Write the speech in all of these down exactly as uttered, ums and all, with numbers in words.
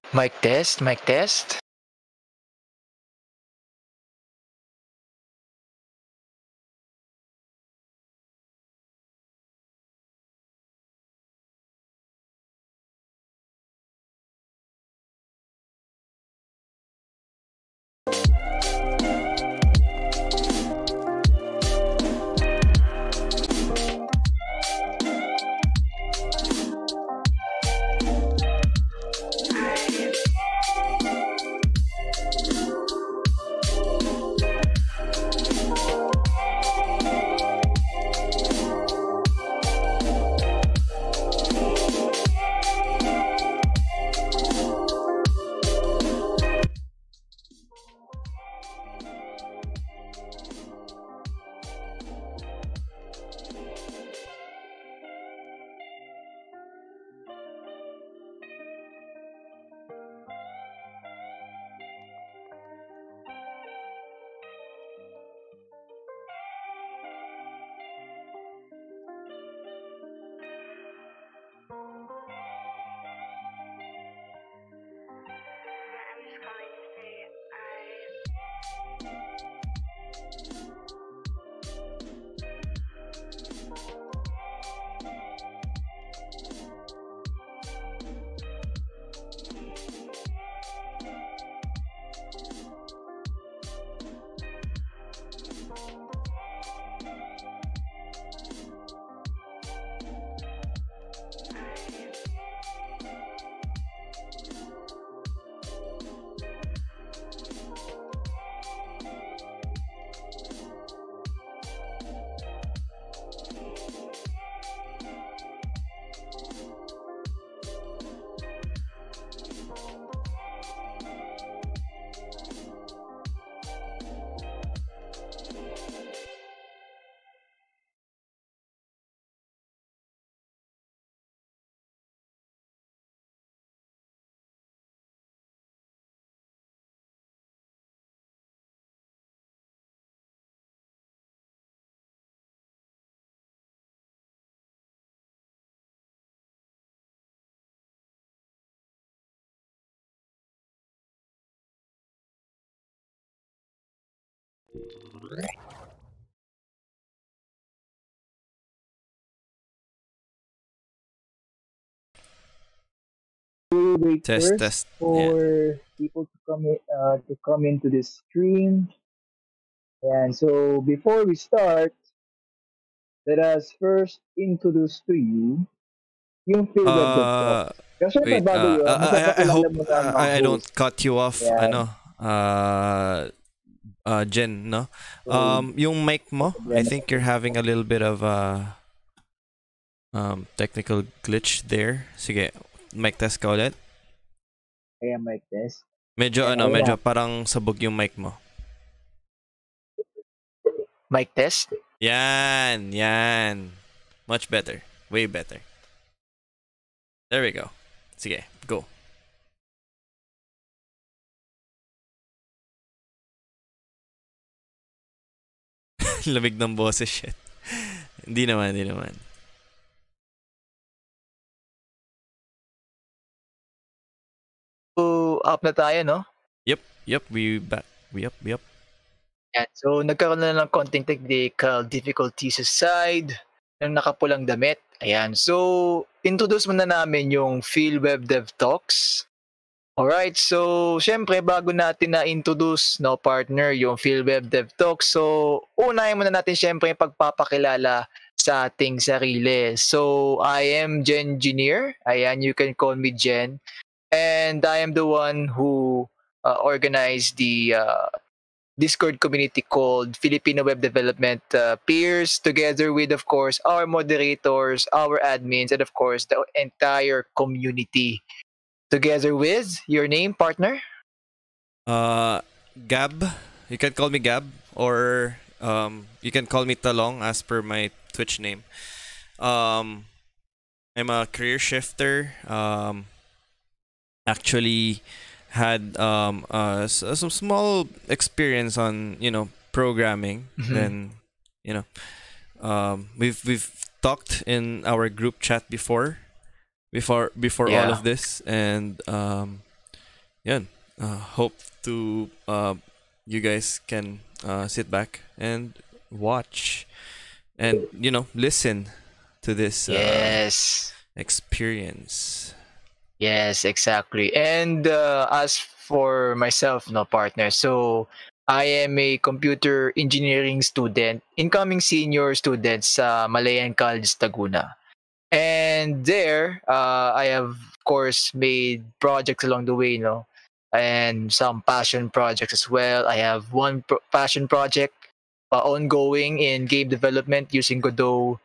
Mic test, mic test. We wait Test, first test. Yeah. for people to come in, uh, to come into the stream. And so before we start, let us first introduce to you yung PhilWeb Dev Uh, Talks. Kasi syempre wait. bago Uh, yun, I, I I mapapakilala hope mo na ang uh, mga I I don't host. cut you off. Yan. Ano? Uh, uh, Jen, no? So, Um, yung mic mo, I problema think you're having a little bit of uh, um technical glitch there. Sige, mic test ka ulit. kaya mic test. Medyo Yan, ano, okay medyo na. parang sabog yung mic mo. Mic test. Yan, yan. Much better. Way better. There we go. Sige, go. Lamig ng boses, shit. Hindi naman, hindi naman. So, up na tayo, no? Yep, yep, we back. Yep, yep. Yan. So, nagkaroon na ng konting technical difficulties aside ng nakapulang damit. Ayan. So, introduce muna namin yung PhilWeb Dev Talks. Alright, so syempre bago natin na-introduce, no, partner, yung PhilWeb Dev Talks, so unahin muna natin syempre yung pagpapakilala sa ating sarili. So, I am Jen Engineer. Ayan, you can call me Jen. And I am the one who uh, organized the uh, Discord community called Filipino Web Development uh, Peers, together with, of course, our moderators, our admins, and of course, the entire community. Together with your name, partner? Uh, Gab, you can call me Gab, or um, you can call me Talong as per my Twitch name. Um, I'm a career shifter. Um, actually had um uh s- some small experience on you know programming. Mhm. Then you know um we've we've talked in our group chat before before before all Yeah. of this, and um yun. Uh, hope to uh, you guys can uh, sit back and watch and you know listen to this uh, Yes. experience. Yes, exactly. And uh, as for myself, no partner. So I am a computer engineering student, incoming senior student sa Malayan College Taguna. And there, uh, I have of course made projects along the way, no, and some passion projects as well. I have one pro- passion project uh, ongoing in game development using Godot,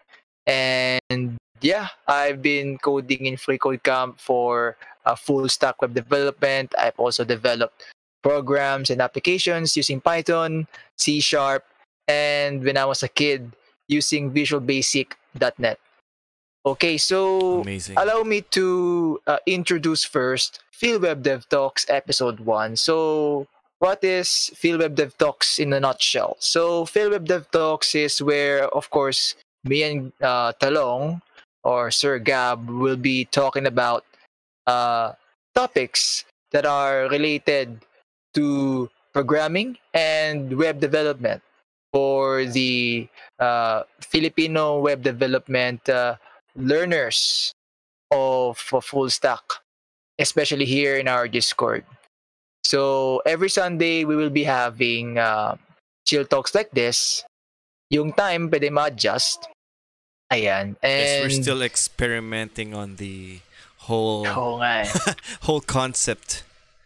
and yeah, I've been coding in FreeCodeCamp for uh, full stack web development. I've also developed programs and applications using Python, C Sharp, and when I was a kid, using Visual Basic dot net. Okay, so Amazing. allow me to uh, introduce first Field Web Dev Talks episode one. So, what is Field Web Dev Talks in a nutshell? So, Field Web Dev Talks is where, of course, me and uh, Talong or Sir Gab will be talking about uh, topics that are related to programming and web development for the uh, Filipino web development uh, learners of a full stack, especially here in our Discord. So every Sunday we will be having uh, chill talks like this. Yung time pwede ma-adjust. Ayan. Yes, we're And still experimenting on the whole oo nga eh. whole concept.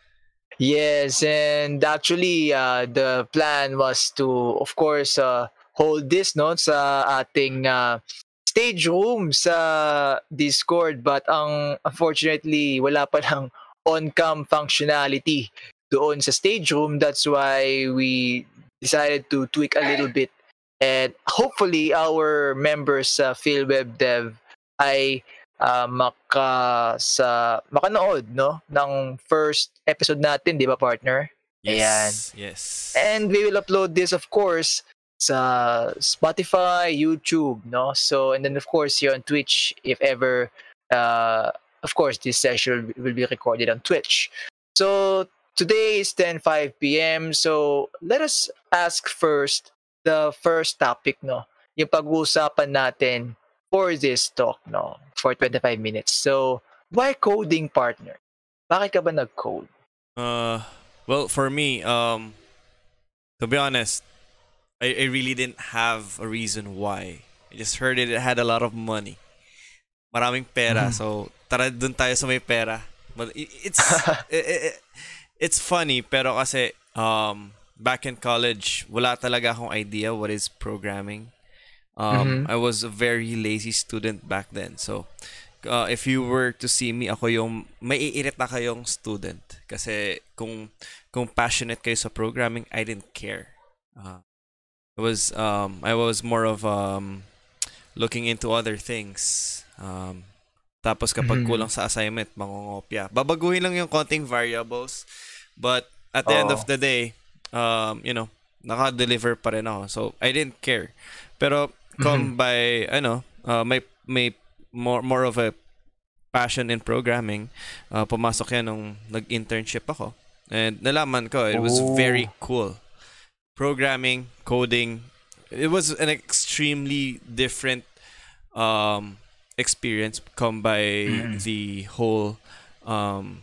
Yes, and actually, uh, the plan was to, of course, uh, hold this no sa ating uh, stage room sa Discord, but ang unfortunately wala pa lang on-cam functionality doon sa stage room. That's why we decided to tweak a little bit, and hopefully our members sa PhilWeb Dev ay ah, maka sa makanood no ng first episode natin, 'di ba partner? Ayan. Yes, yes. And we will upload this of course sa Spotify, YouTube, no? So and then of course here on Twitch if ever uh of course this session will be recorded on Twitch. So today is ten five p m. So let us ask first the first topic, no? Yung pag-uusapan natin for this talk, no? For twenty-five minutes. So why coding partner? Bakit ka ba nag-code? Uh, well, for me, um, to be honest, I, I really didn't have a reason why. I just heard it, it had a lot of money. Maraming pera. Mhm. So, tara dun tayo sa may pera. But i- it's i i- it's funny pero kasi um back in college, wala talaga akong idea what is programming. Um, Mhm. I was a very lazy student back then. So, uh, if you were to see me, ako yung maiirita kayong student. Kasi kung kung passionate kayo sa programming, I didn't care. Uh, it was um I was more of um looking into other things. Um, tapos kapag Mhm. kulang sa assignment, mangongopya. Babaguhin lang yung konting variables, but at the end of Oo. the day, um, you know, naka-deliver pa rin ako. So I didn't care. Pero come Mhm. by ano, uh, may may more more of a passion in programming. Uh, pumasok yan nung nag-internship ako. And nalaman ko, it was very Oh. cool. Programming, coding, it was an extremely different um, experience come by Mhm. the whole um,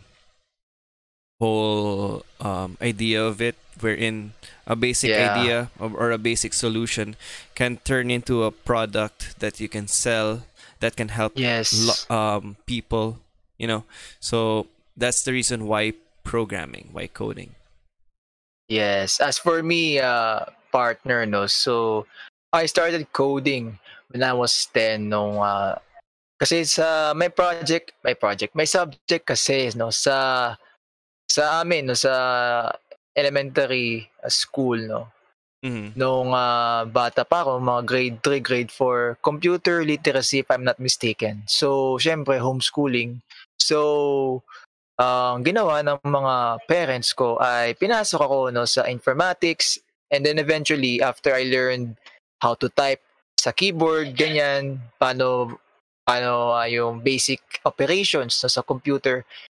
whole um, idea of it, wherein a basic Yeah. idea or, or a basic solution can turn into a product that you can sell that can help Yes. lo- um, people, you know. So that's the reason why programming, why coding. Yes. As for me, uh, partner, no. So I started coding when I was ten nung uh, kasi sa may project, may project, may subject kasi no sa sa amin no sa elementary uh, school no. Mhm. Nung ah, bata pa ako, mga grade three, grade four, computer literacy if I'm not mistaken. So, syempre homeschooling. So, ang ginawa ng mga parents ko ay pinasok ako no sa informatics, and then eventually after I learned how to type sa keyboard ganyan, paano paano ah, yung basic operations no, sa computer,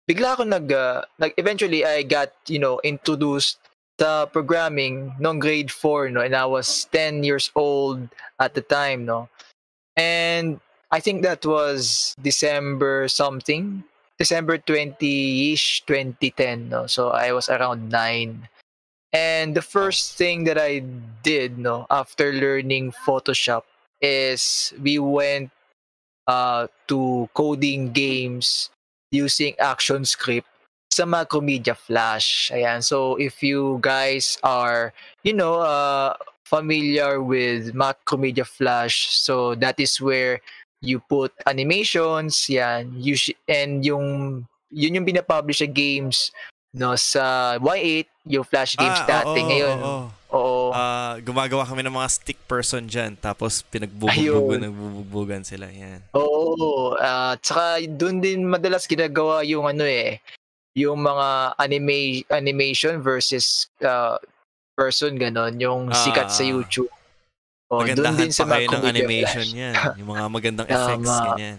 bigla ako nag, uh, nag eventually I got, you know, introduced sa programming noong grade four, no, and I was ten years old at the time, no. And I think that was December something, December twentieth-ish, twenty ten, no. So I was around nine. And the Oh. first thing that I did, no, after learning Photoshop is we went uh, to coding games using ActionScript sa Macromedia Flash. Ayan. So if you guys are, you know, uh, familiar with Macromedia Flash, so that is where you put animations, yan, you sh- and yung yun yung pinapublish sa games no sa Y eight, yung Flash games Ah, oo, dati. Ngayon, oo. oo, Ah, gumagawa kami ng mga stick person dyan. Tapos pinagbubugbugan, ayun. nagbubugbugan sila. Yan. Oo, at saka dun din madalas ginagawa yung ano eh, yung mga anime animation versus uh, person gano'n, yung sikat sa Ah, YouTube. Oh, dun magandahan din pa sa kayo ng Macromedia animation Flash. yan. Yung mga magandang effects, Tama. ganyan.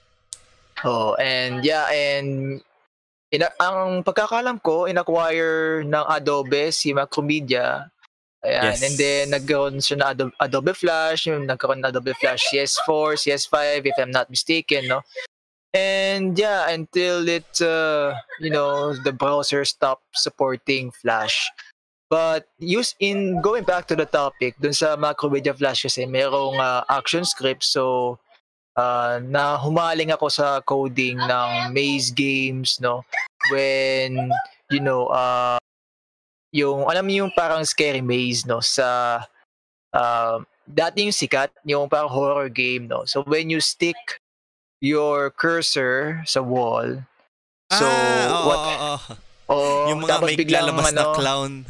Oh, and yeah, and ina ang pagkakaalam ko, in-acquire ng Adobe si Macromedia. Ayan, and then Yes. nagkaroon siya ng Adobe, Adobe Flash, yung nagkaroon ng Adobe Flash C S four, C S five, if I'm not mistaken, no? And yeah, until it, uh, you know, the browser stopped supporting Flash. But use in going back to the topic, dun sa Macromedia Flash kasi merong uh, action script. So, uh, na humaling ako sa coding ng maze games, no? When, you know, uh, yung, alam mo yung parang scary maze, no? Sa, uh, dati yung sikat, yung parang horror game, no? So, when you stick your cursor sa wall, so, Ah, oo, what, oo, oo. oh, Yung mga tapos may biglang, lalabas na ano, clown.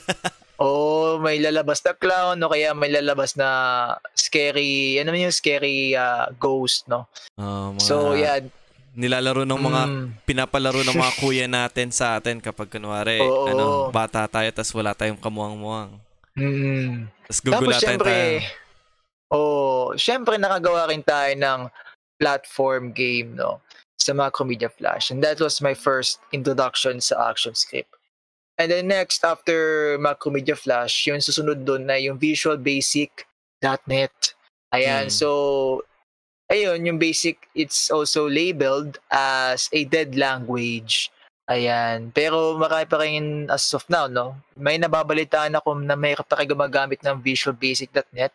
oh, may lalabas na clown o kaya may lalabas na scary, ano yung scary uh, ghost, no? Oh, mga So, yeah. nilalaro ng mga Mm, pinapalaro ng mga kuya natin sa atin kapag kunwari, ano, oo. bata tayo tas wala tayong kamuang-muang. Mm. Tas Tapos gugulatan syempre, tayo. oh, syempre nakagawa rin tayo ng platform game, no? Sa Macromedia Flash. And that was my first introduction sa ActionScript. And then next, after Macromedia Flash, yung susunod doon na yung Visual Basic dot net. Ayan, Mm. so, ayun, yung basic, it's also labeled as a dead language. Ayan, pero marami pa rin as of now, no? May nababalitaan ako na may pa rin gumagamit ng Visual Basic dot net.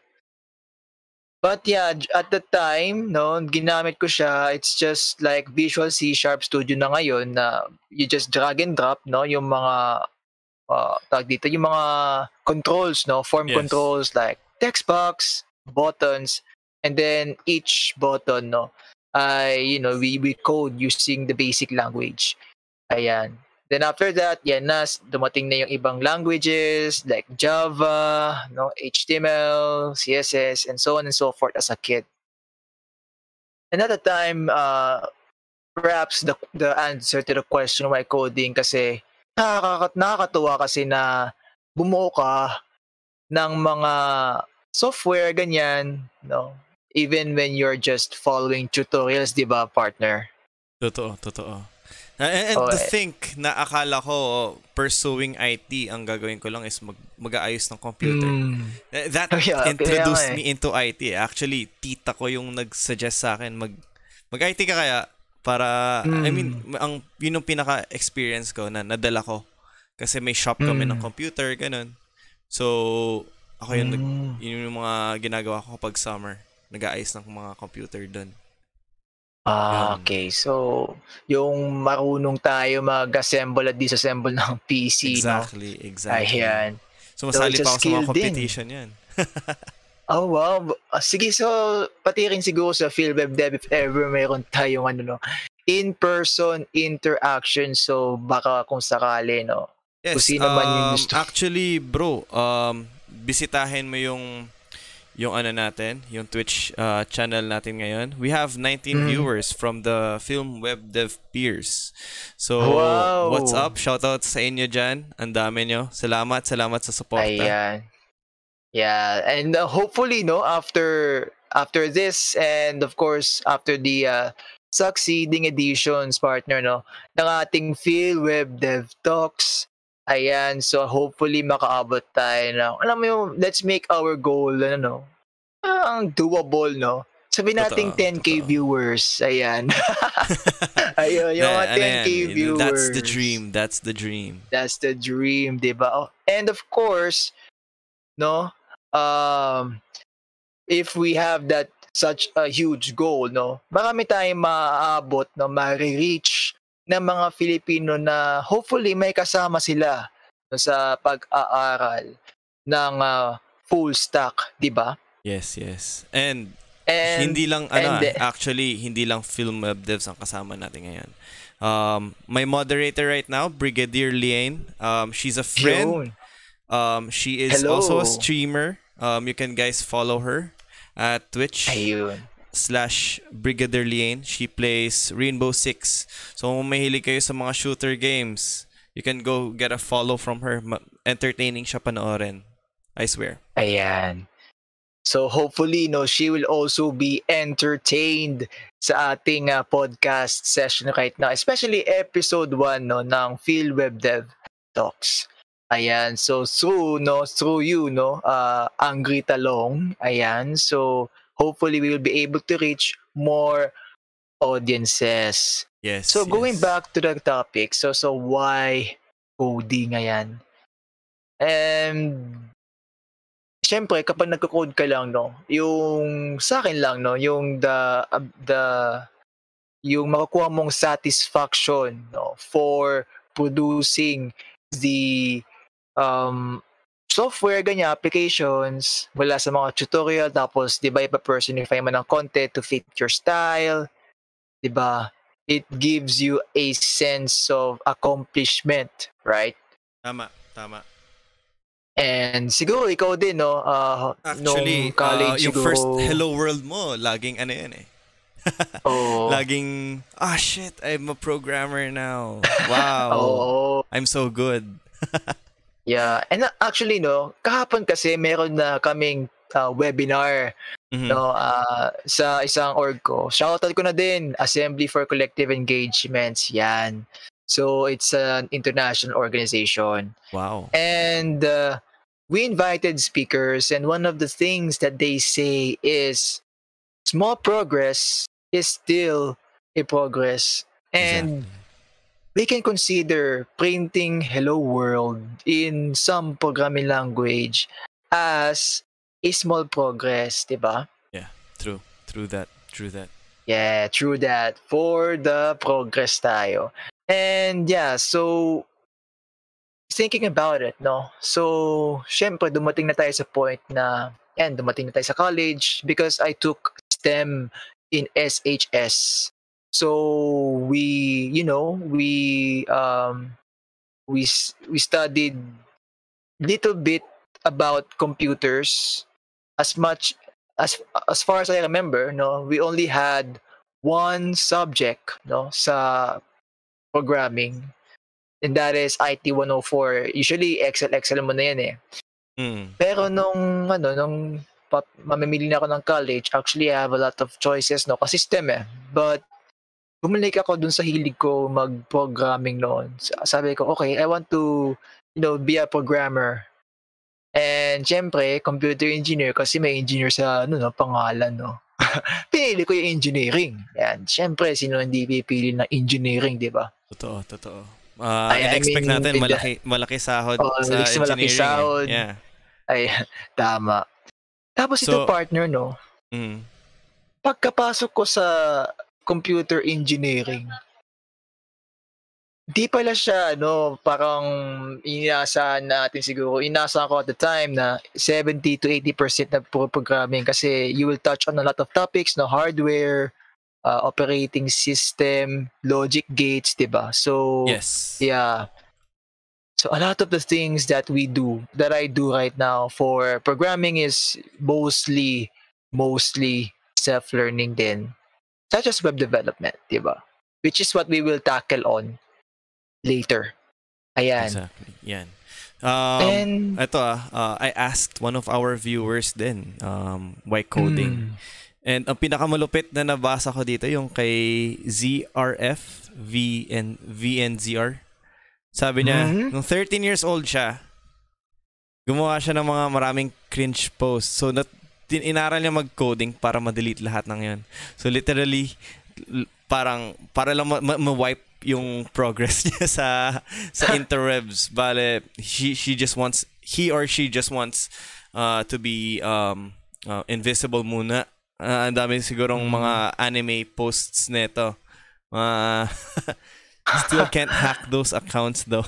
But yeah, j- at the time, no, ginamit ko siya, it's just like Visual C Sharp Studio na ngayon na you just drag and drop, no, yung mga uh, tawag dito, yung mga controls, no, form Yes. controls like text box, buttons, and then each button, no, ay, you know, we, we code using the basic language. Ayan. Then after that, yan na, dumating na yung ibang languages like Java, no, H T M L, C S S, and so on and so forth as a kid. And at the time, uh, perhaps the the answer to the question why coding kasi nakaka nakakatuwa kasi na bumuo ka ng mga software ganyan, no? Even when you're just following tutorials, 'di ba, partner? Totoo, totoo. And, and Oh, to eh, think na akala ko pursuing I T, ang gagawin ko lang is mag mag-aayos ng computer. mm, Eh, That yeah, kaya nga introduced eh. me into I T. Actually, tita ko yung nag-suggest sa akin mag mag-I T ka kaya para I mean, Mm, ang yun yung pinaka-experience ko na nadala ko kasi may shop kami ng mm, computer, ganun. So, ako yung nag mm. yun yung mga ginagawa ko kapag summer. Nag-aayos ng mga computer doon. Ah, Yun. okay. So, yung marunong tayo mag-assemble at disassemble ng P C, no? Exactly, exactly. Ayan. So, Sumasali it's a pa ako sa skill mga din. competition yan. Oh, wow. Ah, sige, so pati rin siguro sa PhilWeb Dev if ever mayroon tayong ano, no, in-person interaction. So, baka kung sakali, no, kung Yes, sino man yung um gusto. actually bro, um bisitahin mo yung yung ano natin, yung Twitch uh, channel natin ngayon. We have nineteen Mm. viewers from the Film Web Dev peers. So, what's Wow. up? Shoutout sa inyo dyan. Ang dami nyo. Salamat, salamat sa suporta. Ayan. Yeah, and uh, hopefully, no, after after this, and of course after the uh, succeeding editions, partner, no, ng ating Phil Web Dev Talks. Ayan, so hopefully makaabot tayo ng, alam mo yung, let's make our goal, ano, no, ang doable, no? Sabihin natin Totoo, ten K totoo. viewers. Ayan. Ayun, yung mga Na- ano ten K yan, viewers. That's the dream. That's the dream. That's the dream, di ba? Oh, and of course, no, um, if we have that such a huge goal, no, marami tayong maaabot, no, ma-reach ng mga Filipino na hopefully may kasama sila, no, sa pag-aaral ng uh, full stack, di ba? Yes, yes. And, And hindi lang, ano, and ah, actually, hindi lang film web devs ang kasama natin ngayon. Um, my moderator right now, Brigadier Liane, um, she's a friend. yun. Um, she is Hello. also a streamer. Um, you can guys follow her at Twitch Ayun. slash Brigadier Liane. She plays Rainbow Six. So kung mahilig kayo sa mga shooter games, you can go get a follow from her. Ma- entertaining siya panoorin. I swear. Ayan. So hopefully, no, she will also be entertained sa ating uh, podcast session right now, especially episode one, no, ng Phil Web Dev Talks. Ayan, so through, no, through you, no, uh, Angry Talong, ayan, so hopefully we will be able to reach more audiences. Yes. So going yes. back to the topic, so so why coding, ayan? And syempre, kapag nagko-code ka lang, no, yung sa akin lang, no, yung the uh, the yung makukuha mong satisfaction, no, for producing the um software, ganyan, applications, mula sa mga tutorial, tapos, di ba, ipa-personify mo ng content to fit your style, di ba? It gives you a sense of accomplishment, right? Tama, tama. And siguro ikaw din, no, uh, nung Actually, college uh, yung siguro, first Hello World mo, laging ano yan eh. Oo. Laging, ah shit, I'm a programmer now. Wow. Oo. I'm so good. Yeah. And uh, actually, no, kahapon kasi meron na kaming uh, webinar, Mhm. no, uh, sa isang org ko. Shoutout ko na din, Assembly for Collective Engagements, yan. So, it's an international organization. Wow. And uh, we invited speakers, and one of the things that they say is small progress is still a progress. And Exactly. we can consider printing Hello World in some programming language as a small progress, diba? Yeah, true. True that. True that. Yeah, true that. For the progress tayo. And yeah, so thinking about it, no? So, syempre, dumating na tayo sa point na, yan, dumating na tayo sa college because I took STEM in S H S. So, we, you know, we, um, we, s- we studied little bit about computers. As much, as, as far as I remember, no, we only had one subject, no, sa programming. And that is I T one oh four. Usually, Excel, Excel mo na yan eh. Mm. Pero nung, ano, nung pap- mamimili na ako ng college, actually, I have a lot of choices, no? Kasi STEM eh. But, bumalik ako dun sa hilig ko mag-programming noon. Sa- Sabi ko, okay, I want to, you know, be a programmer. And, syempre, computer engineer, kasi may engineer sa, ano, no, pangalan, no? Pinili ko yung engineering. Yan. Syempre, sino hindi pipili ng engineering, di ba? Totoo, totoo. Uh, I- I expect mean, natin with the- malaki malaki sahod Oh, sa malaki- malaki engineering. sahod. Eh. Yeah. Ay, tama. Tapos ito, So- partner, no? Mm. Pagkapasok ko sa computer engineering, di pala siya, ano, parang inaasahan natin siguro. Inaasahan ko at the time na seventy to eighty percent na puro programming kasi you will touch on a lot of topics, no, hardware, uh, operating system, logic gates, diba? So, Yes. yeah. So a lot of the things that we do, that I do right now for programming is mostly, mostly self-learning din. Such as web development, diba? Which is what we will tackle on later. Ayan. Exactly. Yan. Um, And, ito ah, uh, I asked one of our viewers din um, why coding. Mm. And ang pinakamalupit na nabasa ko dito yung kay Z R F V and V N Z R. Sabi niya, Mhm. nung thirteen years old siya, gumawa siya ng mga maraming cringe posts. So, nat- tin- inaral niya mag-coding para ma-delete lahat ng yun. So, literally, l- parang, para lang ma- ma- ma-wipe yung progress niya sa sa interwebs. Bale, she, she just wants, he or she just wants uh, to be um, uh, invisible muna. Uh, ang dami sigurong mga anime posts nito. Uh, still can't hack those accounts though.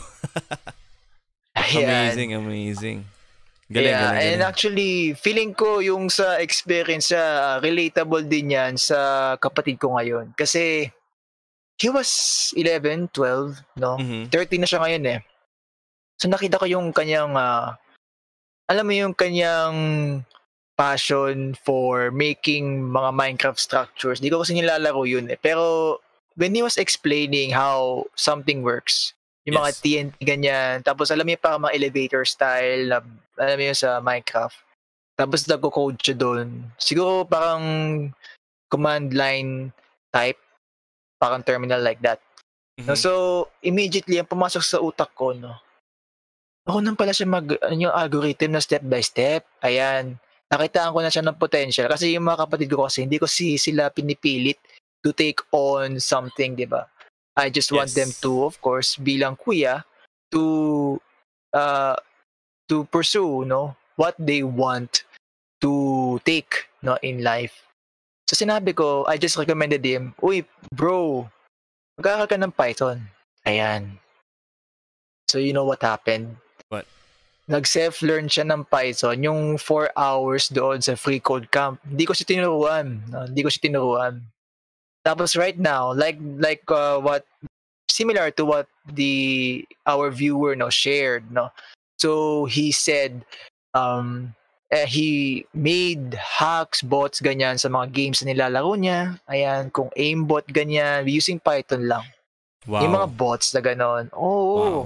Ayan. Amazing, amazing. Galing, Yeah, galing, and galing. actually, feeling ko yung sa experience siya, relatable din yan sa kapatid ko ngayon. Kasi, he was eleven, twelve, no? Mhm. thirteen na siya ngayon eh. So nakita ko yung kanyang, ah, alam mo yung kanyang passion for making mga Minecraft structures. Di ko kasi nilalaro yun eh. Pero, when he was explaining how something works, yung mga Yes. T N T ganyan, tapos alam mo yung parang mga elevator style, na, alam mo yun sa Minecraft. Tapos nagko-code siya doon. Siguro parang command line type, parang terminal like that. No, Mhm. so, immediately, ang pumasok sa utak ko, no, ako nang pala siya mag, ano yung algorithm na step by step. Ayan. Nakitaan ko na siya ng potential. Kasi yung mga kapatid ko kasi, hindi ko si, sila pinipilit to take on something, di ba? I just want them Yes. to, of course, bilang kuya, to, uh, to pursue, no, what they want to take, no, in life. So, sinabi ko, I just recommended him, uy, bro, mag-aaral ka ng Python. Ayan. So, you know what happened? What? Nag-self-learn siya ng Python yung four hours doon sa free code camp. Hindi ko siya tinuruan. No? Hindi ko siya tinuruan. Tapos right now, like like uh, what similar to what the our viewer no shared, no. So he said um eh, he made hacks, bots ganyan sa mga games na nilalaro niya. Ayan, kung aimbot ganyan using Python lang. Yung mga Wow. bots na ganon. Oo. Wow.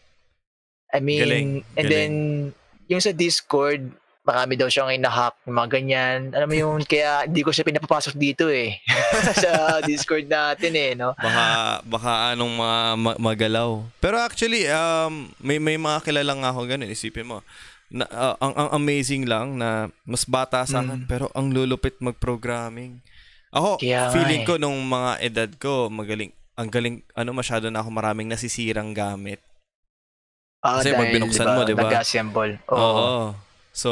I mean, Galing, and galing. then, yung sa Discord, marami daw siyang ina-hack, mga ganyan. Alam mo yun, kaya hindi ko siya pinapapasok dito eh. Sa Discord natin eh, no? Baka, baka anong mga ma- magalaw. Pero actually, um, may, may mga kilala nga ako ganun, isipin mo. Na, uh, ang, ang amazing lang na mas bata sa akin, Mm. pero ang lulupit mag-programming. Ako, Kaya nga feeling eh. ko nung mga edad ko, magaling, ang galing, ano masyado na ako maraming nasisirang gamit. Ah, Kasi pag dahil, binuksan diba, mo, di ba? nag-assemble. Oo. Oo. So,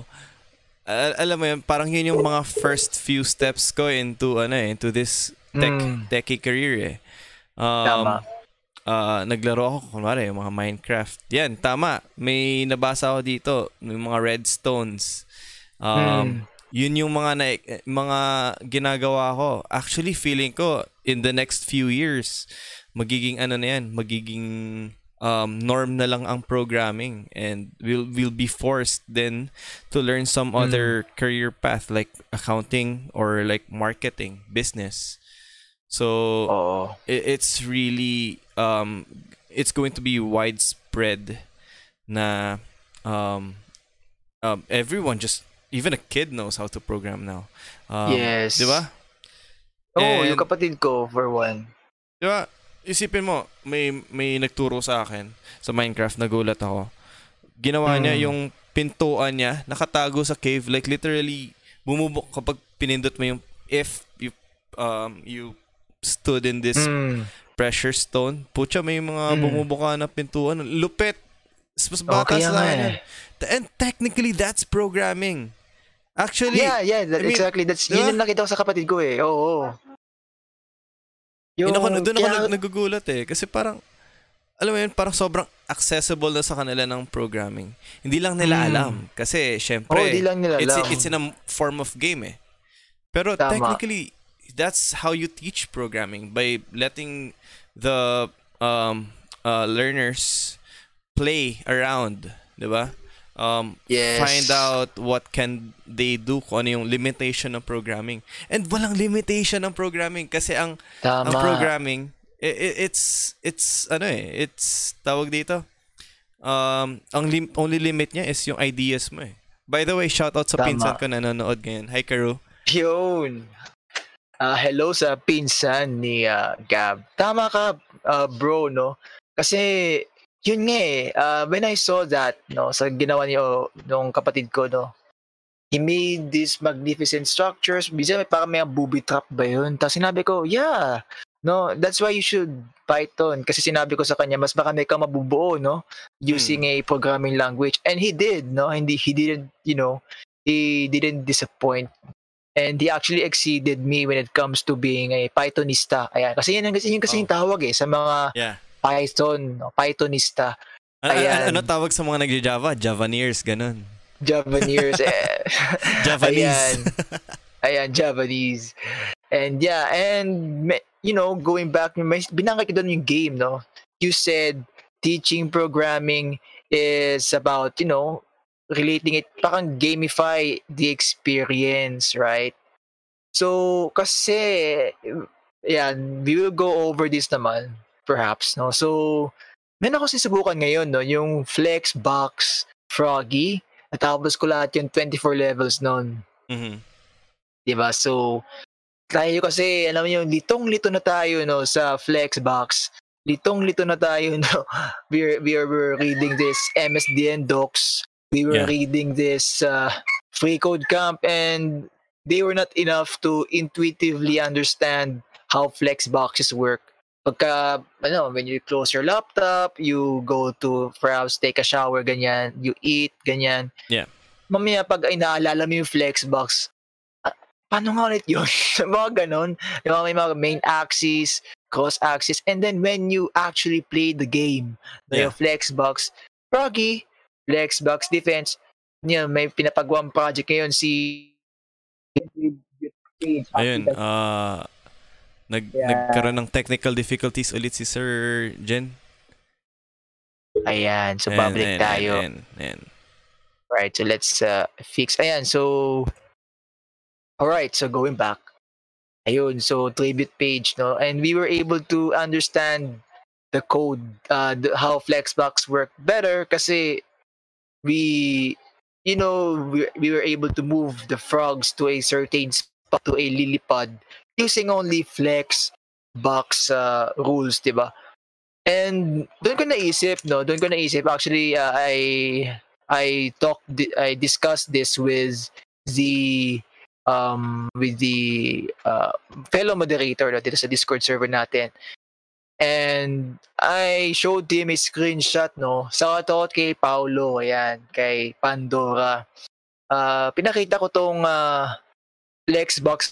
al- alam mo yun, parang yun yung mga first few steps ko into, ano eh, into this tech, Mm. techie career eh. Um, Tama. ah, naglaro ako, kunwari, yung mga Minecraft. Yan, tama. May nabasa ako dito, yung mga redstones. Um, Mm. Yun yung mga, na, mga ginagawa ko. Actually, feeling ko, in the next few years, magiging ano na yan, magiging um, norm na lang ang programming, and we'll we'll be forced then to learn some Mm. other career path like accounting or like marketing, business. So Oo. i- it's really um it's going to be widespread na um, um everyone, just even a kid knows how to program now. Um, Yes. di ba? Oo, yung And- kapatid ko, for one. Di ba? Isipin mo, may may nagturo sa akin sa Minecraft, nagulat ako. Ginawa niya Mm. yung pintuan niya, nakatago sa cave, like literally bumubok kapag pinindot mo yung if you um you stood in this Mm. pressure stone, putya may mga Mm. bumubuka na pintuan, lupit. Mas bata kaya sa nga akin eh. yun. And technically that's programming. Actually, Yeah, yeah, that, I mean, exactly. That's diba? yun yung nakita ko sa kapatid ko eh. Oo. Yung, ako, doon ako kaya- nag- nagugulat eh. Kasi parang, alam mo yun, parang sobrang accessible na sa kanila ng programming. Hindi lang nila Mm. alam. Kasi, syempre, Oo, di lang nila it's, alam. it's in a form of game eh. Pero Tama. technically, that's how you teach programming. By letting the um, uh, learners play around. Diba? Um, Yes. Find out what can they do, kung ano yung limitation ng programming. And walang limitation ng programming kasi ang Tama. ang programming i- i- it's it's ano eh, it's tawag dito. Um ang lim- only limit niya is yung ideas mo eh. By the way, shout out sa Tama. pinsan ko na nanonood ngayon. Hi Karu. Yun. Ah, hello sa pinsan ni ah, Gab. Tama ka, ah, bro, no? Kasi, yun nga eh, ah, when I saw that, no, sa ginawa niyo nung kapatid ko, no, he made these magnificent structures. Bisa may parang may booby trap ba yun? Tapos sinabi ko, yeah, no, that's why you should Python. Kasi sinabi ko sa kanya, mas marami ka mabubuo, no, using a programming language. And he did, no, hindi, he didn't, you know, he didn't disappoint. And he actually exceeded me when it comes to being a Pythonista. Ayan. Kasi yun, kasi yun kasi Oh. yung tawag eh, sa mga Yeah. Python, no, Pythonista. Ano, ano, Ayan. ano tawag sa mga nagja-Java? Javaneers, ganun. Javanese. eh. Javanese. Ayan. Ayan, Javanese. And yeah, and me- you know, going back, may binanggit ko doon yung game, no? You said teaching programming is about, you know, relating it, parang gamify the experience, right? So, kasi, yan, we will go over this naman, perhaps, no? So, meron ako sinubukan ngayon, no? Yung Flexbox Froggy. Natapos ko lahat yung twenty-four levels nun. Mhm. Diba? So, tayo kasi, alam mo yung litong-lito na tayo, no, sa Flexbox. Litong-lito na tayo, no. We're, we're, we're reading this M S D N docs. We were Yeah. reading this uh, free code camp, and they were not enough to intuitively understand how Flexboxes work. Pagka, ano, when you close your laptop, you go to perhaps take a shower, ganyan, you eat, ganyan. Yeah. Mamaya pag ay naalala mo yung Flexbox, ah, paano nga ulit yun? Mga ganon. Yung may mga main axis, cross axis, and then when you actually play the game, Yeah. yung Flexbox, Froggy, Flexbox Defense, yun, may pinapagawang project ngayon si Ayun, ah nag Yeah. nagkaroon ng technical difficulties ulit si Sir Jen. Ayan, so Ayan, babalik ayan, tayo. ayan, ayan. Right, so let's uh, fix. Ayan, so alright, so going back. Ayun, so tribute page, no? And we were able to understand the code, uh, the, how Flexbox work better kasi we, you know, we, we were able to move the frogs to a certain spot, to a lily pad, using only Flexbox uh, rules, diba? And doon ko naisip, no? Doon ko naisip, actually, uh, I I talked, di- I discussed this with the um with the uh, fellow moderator no, dito sa Discord server natin. And I showed him a screenshot, no? Sa to kay Paulo, ayan, kay Pandora. Uh, pinakita ko tong uh, Flexbox.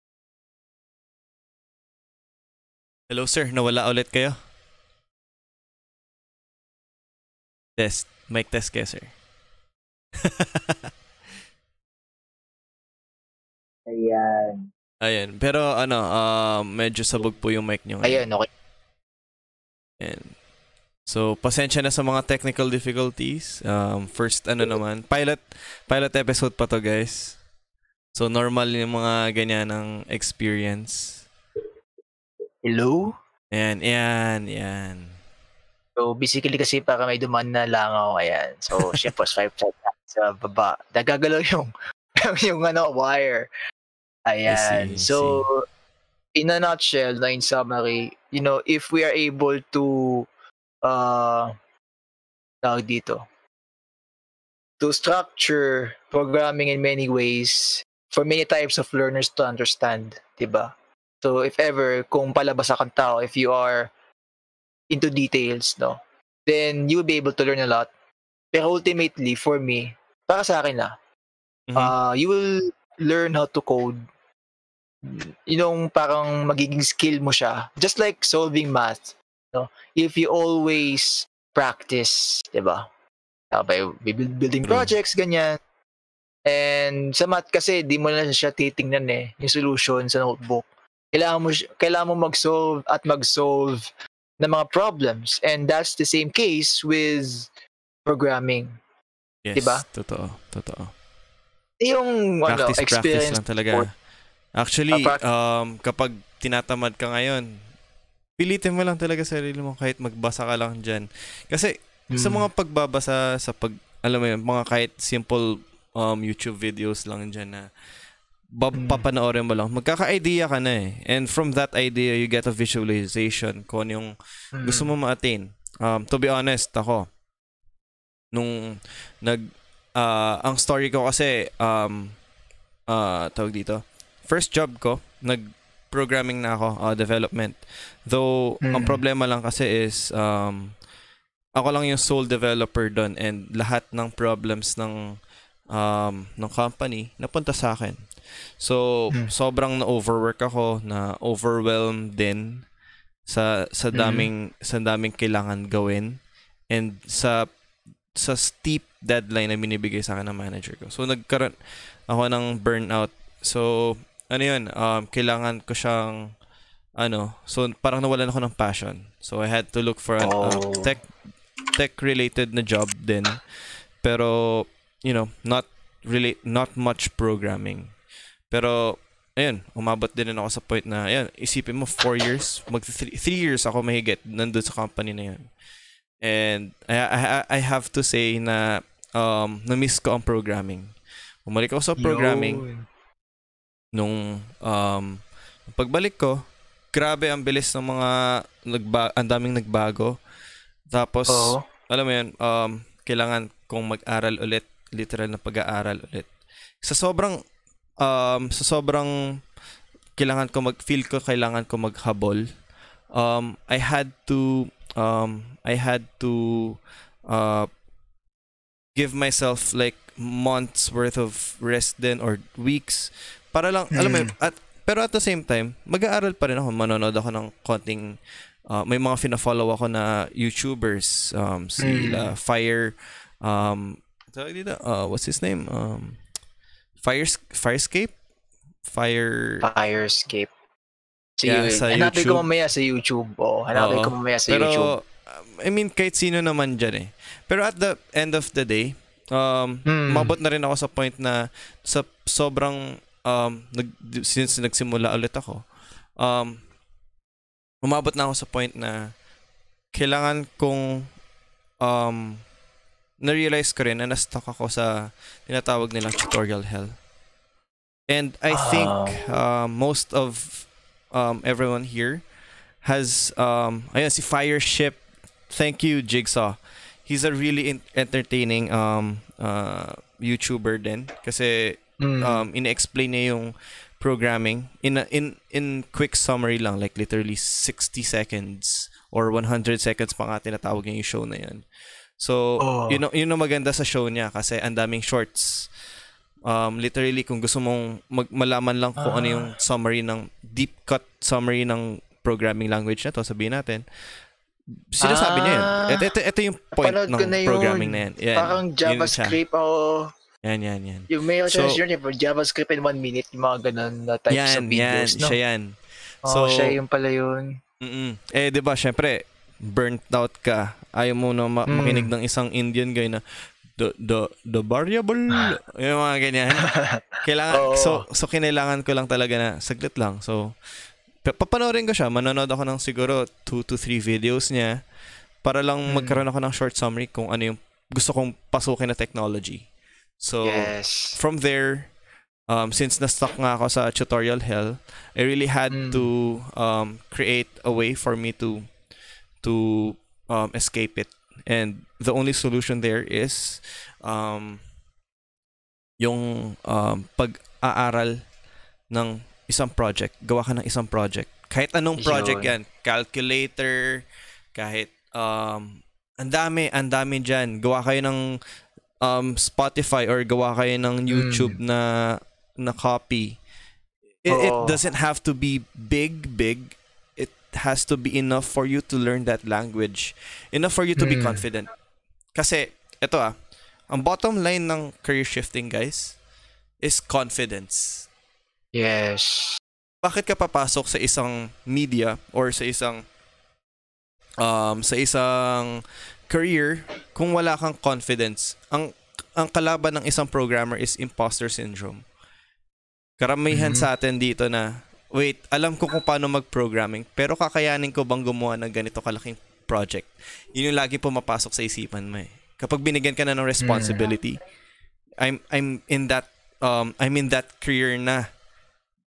Hello sir, nawala ulit kayo? Test, mic test kayo sir. Ayan. Ayan, pero ano, ah, medyo sabog po yung mic nyo ngayon. Ayan, okay. Ayan. So, pasensya na sa mga technical difficulties. Um, first, ano naman, pilot pilot episode pa to guys. So, normal yung mga ganyan ng experience. Hello? Ayan, ayan, ayan. So, basically kasi para may dumaan na langaw, ayan. So, siya po, swipe swipe sa baba. Nagagalaw yung, yung ano, wire. Ayan. I see, I So, in a nutshell, na in summary, you know, if we are able to, uh, tawag dito, to structure programming in many ways for many types of learners to understand, diba? So, if ever, kung palabasa kang tao, if you are into details, no, then you'll be able to learn a lot. Pero ultimately, for me, para sa akin na, Mhm. uh, you will learn how to code. Yung parang magiging skill mo siya. Just like solving math. No? If you always practice, diba? Uh, by build- building True. projects, ganyan. And sa math kasi, di mo na siya titingnan eh, yung solution sa notebook. Kailangan mo, siya- kailangan mo mag-solve at mag-solve ng mga problems. And that's the same case with programming. Yes, diba? totoo, totoo. Yung ano, Practice, practice experience lang talaga. Actually, Ah, prac- um, kapag tinatamad ka ngayon, pilitin mo lang talaga sarili mo kahit magbasa ka lang dyan. Kasi sa Mm. mga pagbabasa, sa pag, alam mo yun, mga kahit simple um, YouTube videos lang dyan na ba- Mm. papanoorin mo lang. Magkaka-idea ka na eh. And from that idea, you get a visualization kung ano yung Mm. gusto mo ma-attain. Um, to be honest, ako, nung nag, ah, ang story ko kasi, um, ah, tawag dito, first job ko, nag-programming na ako, ah, development. Though, ang Mm. problema lang kasi is, um, ako lang yung sole developer doon and lahat ng problems ng um, ng company napunta sa akin. So, Mm. sobrang na-overwork ako, na-overwhelmed din sa sa Mm. daming sa daming kailangan gawin and sa sa steep deadline na binibigay sa akin ng manager ko. So, nagkaroon ako ng burnout. So, ano yun, um, kailangan ko siyang ano, so parang nawalan ako ng passion. So, I had to look for an um, Oh. tech tech-related na job din. Pero, you know, not really, not much programming. Pero, ayun, umabot din ako sa point na, ayun, isipin mo, four years, mag three, three years ako mahigit nandun sa company na yun. And I, I, I have to say na um, na-miss ko ang programming. Umalik ako sa programming Yun. nung um, pagbalik ko, grabe ang bilis ng mga nagba ang daming nagbago. Tapos Oo. alam mo yun, um, kailangan kong mag-aral ulit, literal na pag-aaral ulit. Sa sobrang um, sa sobrang kailangan ko mag-feel ko kailangan ko maghabol. Um, I had to um, I had to uh, give myself like months worth of rest then or weeks para lang alam mo yun, Mm. at pero at the same time mag-aaral pa rin ako, manonood ako ng konting uh, may mga fina-follow ako na YouTubers, um si Mm. uh, Fire um tawag dito, uh, what's his name, um Fire Firescape Fire Firescape. Sige, Yeah, sa hanapin YouTube. ko mamaya sa YouTube. Oh, hanapin Oo. ko mamaya sa Pero, YouTube. um, I mean, kahit sino naman dyan eh. Pero at the end of the day, um, Hmm. mabot na rin ako sa point na sa sobrang, um, nag, since nagsimula ulit ako, um, umabot na ako sa point na kailangan kong, um, na-realize ko rin na na-stuck ako sa tinatawag nilang tutorial hell. And I think uh, most of um, everyone here has um ayun si Fireship. Thank you, Jigsaw. He's a really in- entertaining um uh YouTuber din kasi Mm. um ina-explain niya yung programming in a, in in quick summary lang, like literally sixty seconds or one hundred seconds pa nga tinatawag niya yung show na yun. So, Oh. yun, yun ang maganda sa show niya kasi ang daming shorts. Um, literally, kung gusto mong mag- malaman lang kung ano yung summary ng, deep cut summary ng programming language na to, sabihin natin, sinasabi niya yun. Ah. Ito, ito, ito yung point Napanood ng ko na yun. programming na yan. Yan, Parang yun siya. JavaScript o Yan, yan, yan. yung may So- so, yun, yung JavaScript in one minute, yung mga ganun na types Yan, of videos, yan, no? siya yan. Oh, siya yung pala yun. Mm-mm. Eh, di ba, syempre, burnt out ka. Ayaw mo na ma- Mm. makinig ng isang Indian guy na the the the variable yung mga ganyan. Kailangan Oo. so so kinailangan ko lang talaga na saglit lang. So pa- papanoorin ko siya, manonood ako ng siguro two to three videos niya para lang Mm. magkaroon ako ng short summary kung ano yung gusto kong pasukin na technology. So Yes. from there, um, since na-stuck nga ako sa tutorial hell, I really had Mm. to um, create a way for me to to um, escape it. And the only solution there is um, yung um, pag-aaral ng isang project. Gawa ka ng isang project. Kahit anong project Yun. yan. Calculator, kahit um, ang dami, ang dami dyan. Gawa kayo ng um, Spotify or gawa kayo ng YouTube na na copy. It, it Oo. doesn't have to be big, big. It has to be enough for you to learn that language. Enough for you to be Mm. confident. Kasi, eto ah, ang bottom line ng career shifting, guys, is confidence. Yes. Bakit ka papasok sa isang media or sa isang um sa isang career kung wala kang confidence? Ang ang kalaban ng isang programmer is imposter syndrome. Karamihan Mhm. sa atin dito na, wait, alam ko kung paano mag-programming, pero kakayanin ko bang gumawa ng ganito kalaking project? Yun yung lagi pumapasok sa isipan mo eh. Kapag binigyan ka na ng responsibility, I'm I'm in that um I'm in that career na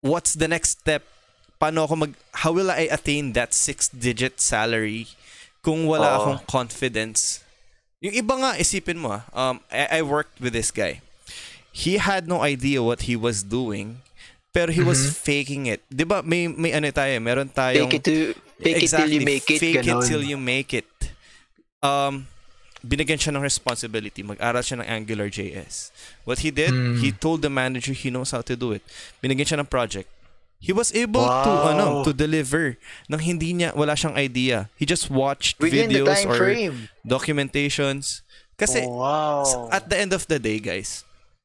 what's the next step? Paano ako mag, how will I attain that six-digit salary kung wala Oo. akong confidence? Yung iba nga, isipin mo, ah, um, I, I worked with this guy. He had no idea what he was doing, pero he was Mhm. faking it. Di ba, may, may ano tayo, meron tayong... Fake it, to, fake it till you make it. Fake Ganon. it till you make it. Um, binigyan siya ng responsibility. Mag-aral siya ng Angular J S. What he did, Mm. he told the manager he knows how to do it. Binigyan siya ng project. He was able to Wow. ano to deliver nang hindi niya wala siyang idea. He just watched Within the videos time or frame. documentations. Kasi Oh, wow. s- at the end of the day, guys,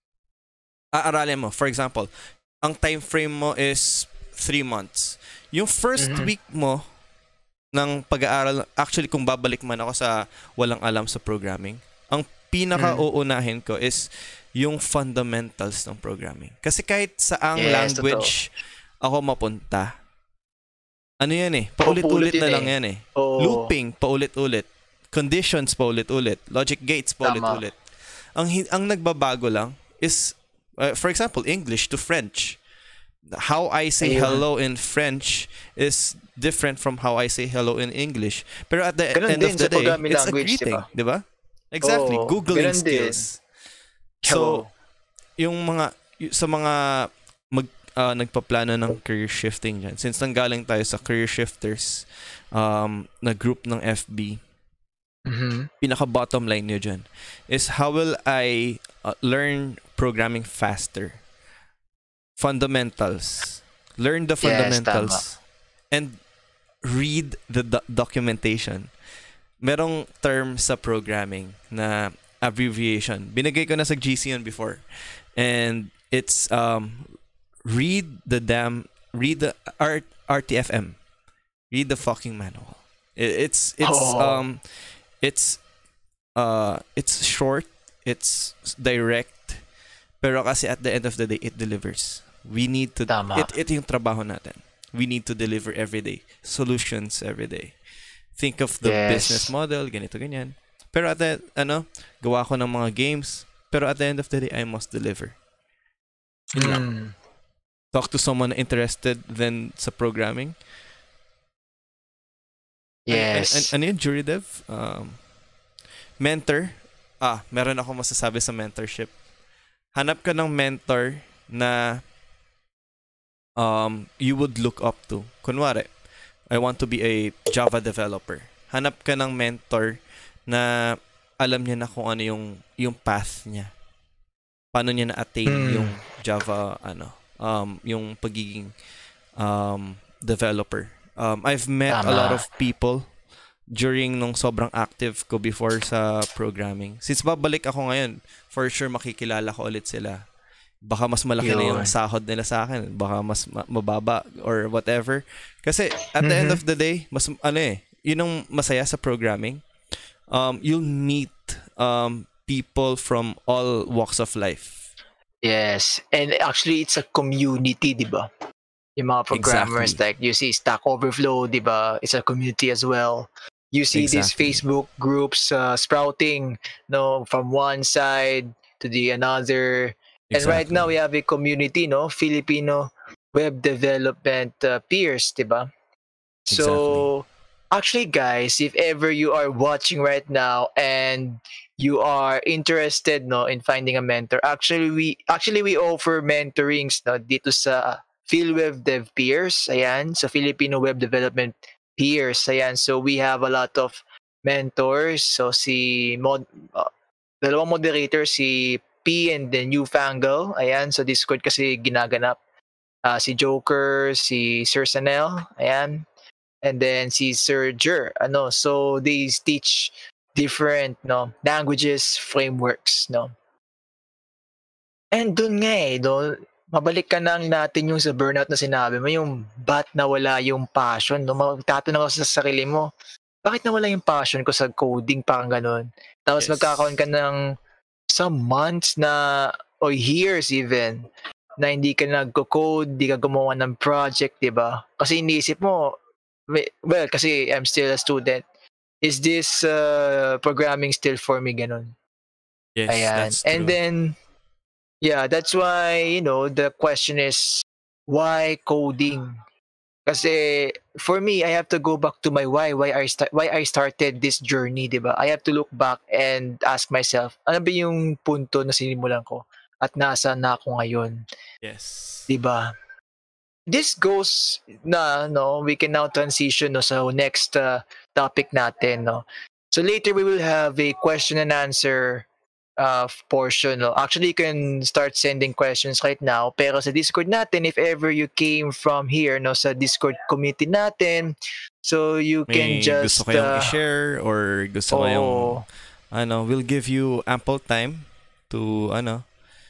aaralin mo. For example, ang time frame mo is three months. Yung first Mhm. week mo ng pag-aaral, actually kung babalik man ako sa walang alam sa programming, ang pinaka-uunahin ko is yung fundamentals ng programming. Kasi kahit sa ang Yes, language ako mapunta, ano yan eh, paulit-ulit Paulit yun na lang eh. yan eh. Oh. Looping, paulit-ulit. Conditions, paulit-ulit. Logic gates, paulit-ulit. Ang, hi- ang nagbabago lang is, uh, for example, English to French. How I say Ayun. hello in French is different from how I say hello in English. Pero at the Ganun end din of the sa day, programming it's a language, greeting, diba? di ba? Exactly, Oo, Googling ganun din. skills. So, yung mga, y- sa mga mag, ah, nagpaplano ng career shifting dyan, since nanggaling tayo sa career shifters um, na group ng F B, Mhm. pinaka bottom line nyo dyan is how will I uh, learn programming faster? Fundamentals. Learn the Yes, fundamentals. And read the do- documentation. Merong term sa programming na abbreviation. Binigay ko na sa G C yun before. And it's um read the damn read the R- RTFM. Read the fucking manual. I- It's it's Oh. um it's uh it's short, it's direct, pero kasi at the end of the day it delivers. We need to Tama. it ito yung trabaho natin. We need to deliver every day. Solutions every day. Think of the Yes. business model, ganito ganyan. Pero at the ano, gawa ko ng mga games, pero at the end of the day I must deliver. Yun lang. Mm. Talk to someone interested then sa programming. Yes. An- an- ano yun, jury dev? Um, mentor. Ah, meron ako masasabi sa mentorship. Hanap ka ng mentor na um, you would look up to. Kunwari, I want to be a Java developer. Hanap ka ng mentor na alam niya na kung ano yung yung path niya. Paano niya na-attain Mm. yung Java ano, um yung pagiging um developer. Um I've met a Tama. lot of people during nung sobrang active ko before sa programming. Since babalik ako ngayon, for sure makikilala ko ulit sila. Baka mas malaki na yung Yun. sahod nila sa akin, baka mas ma- mababa or whatever. Kasi at the end Mhm. of the day, mas ano eh, yun ang masaya sa programming. Um you'll meet um people from all walks of life. Yes. And actually, it's a community, di ba? Yung mga programmers, Exactly. like you see Stack Overflow, di ba? It's a community as well. You see these Exactly. Facebook groups uh, sprouting, no, from one side to the another. And right now, we have a community, no, Filipino web development uh, peers, di ba? So, actually, guys, if ever you are watching right now and you are interested, no, in finding a mentor, actually we actually we offer mentorings, no, dito sa PhilWeb Dev Peers, ayan, sa Filipino Web Development Peers, ayan. So we have a lot of mentors. So si mod uh, dalawang moderator, si P and the Newfangle, ayan, so Discord kasi ginaganap. Ah, si Joker, si Sir Sanel, ayan, and then si Sir Jer, ano, so they teach different, no, languages, frameworks, no. And dun nga eh, no, mabalik ka nang natin yung sa burnout na sinabi mo, yung ba't nawala yung passion, no? Magtatanong ka sa sarili mo, bakit nawala yung passion ko sa coding, parang ganun. Tapos Yes. magkakaroon ka ng some months na, or years even, na hindi ka nagko-code, hindi ka gumawa ng project, di ba? Kasi iniisip mo, may- well, kasi I'm still a student, is this uh, programming still for me, ganun. Yes, Ayan. that's true. And then, yeah, that's why, you know, the question is, why coding? Kasi for me, I have to go back to my why, why I sta- why I started this journey, 'di ba? I have to look back and ask myself, ano ba yung punto na sinimulan ko at nasaan na ako ngayon, Yes. 'di ba? This goes na no, we can now transition no sa next uh, topic natin, no. So later we will have a question and answer uh, portion. No? Actually, you can start sending questions right now. Pero sa Discord natin, if ever you came from here, no, sa Discord community natin, so you can May gusto just... kayong Uh, i-share or gusto kayong, oh, ano, we'll give you ample time to, ano,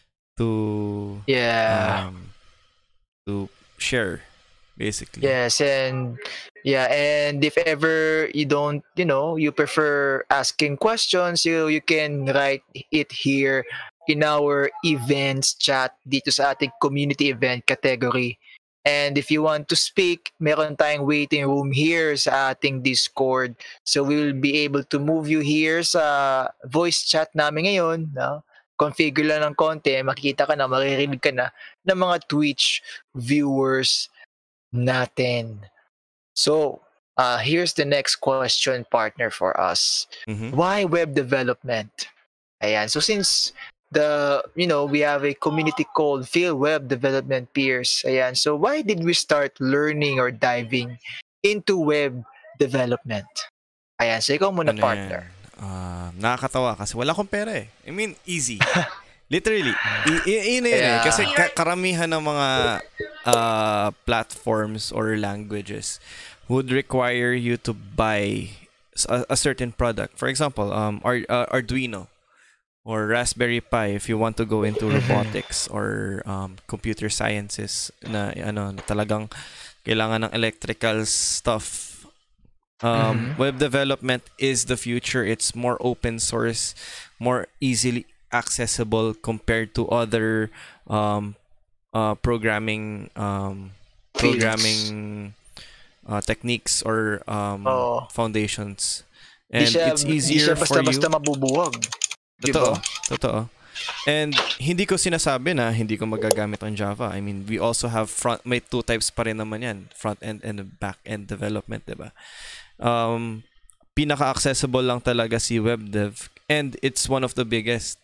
to, yeah. um, to share, basically. Yes, and yeah, and if ever you don't, you know, you prefer asking questions, you you can write it here in our events chat dito sa ating community event category. And if you want to speak, meron tayong waiting room here sa ating Discord. So we will be able to move you here sa voice chat namin ngayon, no? Configure lang ng konti, makikita ka na, maririnig ka na ng mga Twitch viewers natin. So, uh, here's the next question, partner, for us. Mhm. Why web development? Ayan. So, since the, you know, we have a community called Field Web Development Peers. Ayan. So, why did we start learning or diving into web development? Ayan. So, ikaw muna, Ano yan? partner. Ah, nakakatawa kasi wala akong pera eh. I mean, easy. Literally. I- i- yun na yun eh. Yeah. Kasi ka- karamihan ng mga uh, platforms or languages would require you to buy s- a, a certain product. For example, um, Ar- uh, Arduino or Raspberry Pi if you want to go into robotics or um, computer sciences na ano na talagang kailangan ng electrical stuff. Um, Mhm. Web development is the future. It's more open source, more easily accessible compared to other um, uh, programming um, Fields. programming uh, techniques or um, Oo. foundations. Di And siya, it's di easier siya for you. basta-basta mabubuwag. Totoo, Diba? totoo. And hindi ko sinasabi na hindi ko magagamit ang Java. I mean, we also have front, may two types pa rin naman yan. Front end and back end development, diba? Um, pinaka-accessible lang talaga si web dev. And it's one of the biggest.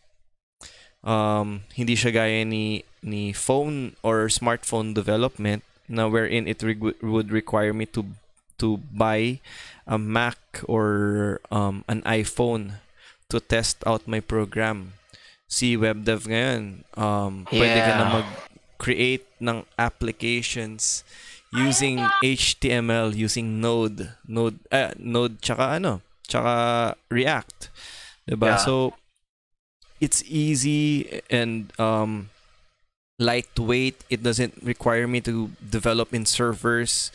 Um, hindi siya gaya ni, ni phone or smartphone development na wherein it re- would require me to to buy a Mac or um, an iPhone to test out my program. Si web dev ngayon, um, pwede ka na Yeah. mag-create ng applications using H T M L, using Node, Node, uh, Node tsaka ano, tsaka React, diba? Yeah. So it's easy and um, lightweight. It doesn't require me to develop in servers.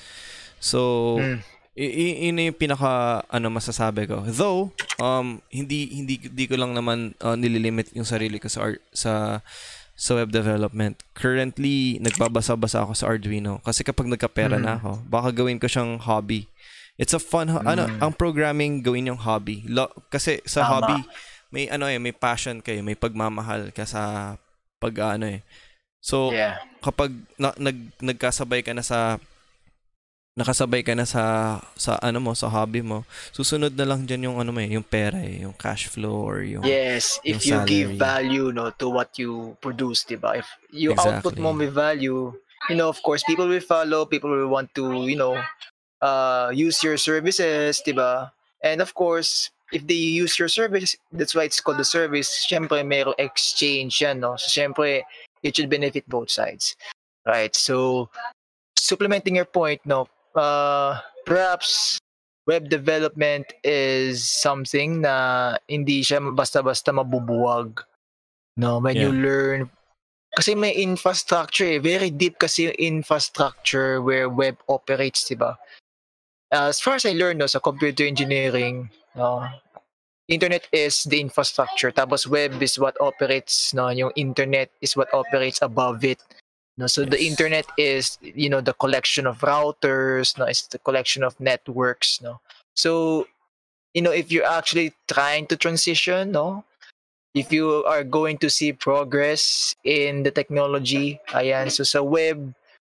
So Mm. i- i- yun yung pinaka ano masasabi ko. Though um hindi hindi hindi ko lang naman uh, nililimit yung sarili ko sa ar- sa sa web development. Currently nagbabasa-basa ako sa Arduino kasi kapag nagkapera Mm. na ako, baka gawin ko siyang hobby. It's a fun ho- ano, Mm. ang programming gawin yung hobby. Lo- kasi sa Tama. hobby may ano eh, may passion kayo, may pagmamahal ka sa pag ano eh. So Yeah. kapag na, nag nagkasabay ka na sa nakasabay ka na sa sa ano mo sa hobby mo, susunod na lang diyan yung ano mo eh, yung pera eh, yung cash flow or yung Yes, if yung you give salary. value no to what you produce, diba? If you output mo Exactly. with value, you know, of course, people will follow, people will want to, you know, uh, use your services, diba? And of course, if they use your service, that's why it's called the service. Syempre, merong exchange yan, no? So, syempre, it should benefit both sides, right? So, supplementing your point, no, uh, perhaps web development is something na hindi siya basta-basta mabubuwag, no? When you Yeah. learn, kasi may infrastructure eh, very deep kasi yung infrastructure where web operates, diba? As far as I learned, no, sa computer engineering, no, internet is the infrastructure, tapos web is what operates, no, yung internet is what operates above it. No, so the Yes. internet is, you know, the collection of routers, no, it's the collection of networks, no. So, you know, if you're actually trying to transition, no, if you are going to see progress in the technology, ayan, so sa web,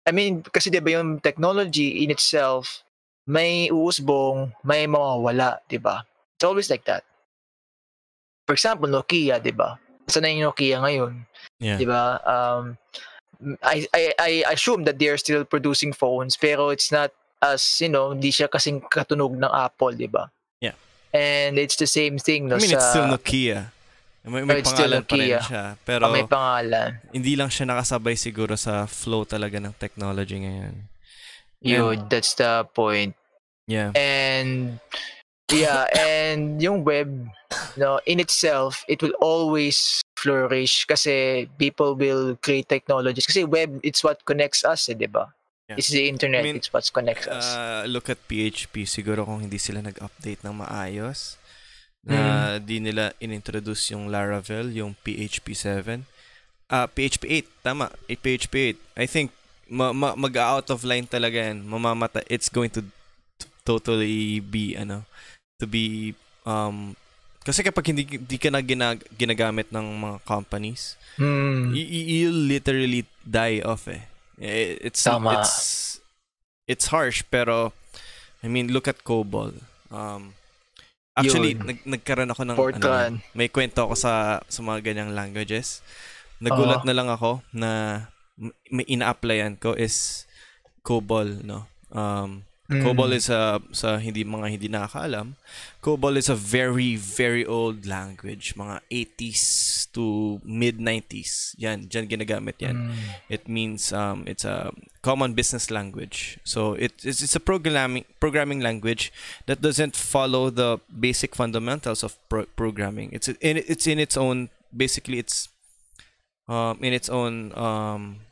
I mean, kasi 'di ba yung technology in itself, may uusbong, may mawawala, 'di ba? It's always like that. For example, Nokia, 'di ba? Nasaan na yung Nokia ngayon, Yeah. 'di ba? Um, I, I I assume that they are still producing phones, pero it's not as, you know, hindi siya kasing katunog ng Apple, 'di ba? Yeah. And it's the same thing, no, I mean, it's still sa Nokia. May, oh, may it's still pangalan pa rin Nokia. siya. Ah, may Pero pangalan. hindi lang siya nakasabay siguro sa flow talaga ng technology ngayon. Yun, that's the point. Yeah. And yeah, and yung web, no, in itself, it will always flourish kasi people will create technologies. Kasi web, it's what connects us, eh, di ba? Yeah. It's the internet, I mean, it's what connects us. Uh, look at P H P. Siguro kung hindi sila nag-update ng maayos, na Mm. di nila inintroduce yung Laravel, yung P H P seven. Ah, P H P eight, tama. eh, P H P eight. I think ma- ma- mag-out of line talaga yan. Mamamata. It's going to t- totally be ano, to be um kasi kapag hindi, hindi ka na ginag- ginagamit ng mga companies, Mm. y- y- you'll literally die off eh. Eh, It's Tama. it's it's harsh, pero I mean, look at COBOL. Um actually Yun. nag nagkaroon ako ng Fortran. ano, may kwento ako sa sa mga ganyang languages. Nagulat Uh-huh. na lang ako na m- may ina-applyan ko is COBOL, no. Um Mm. COBOL is a sa hindi mga hindi nakakaalam, COBOL is a very very old language, mga eighties to mid nineties. Yan, diyan ginagamit yan. Mm. It means um it's a common business language. So it, it's it's a programming programming language that doesn't follow the basic fundamentals of pro- programming. It's in it's in its own basically it's um in its own um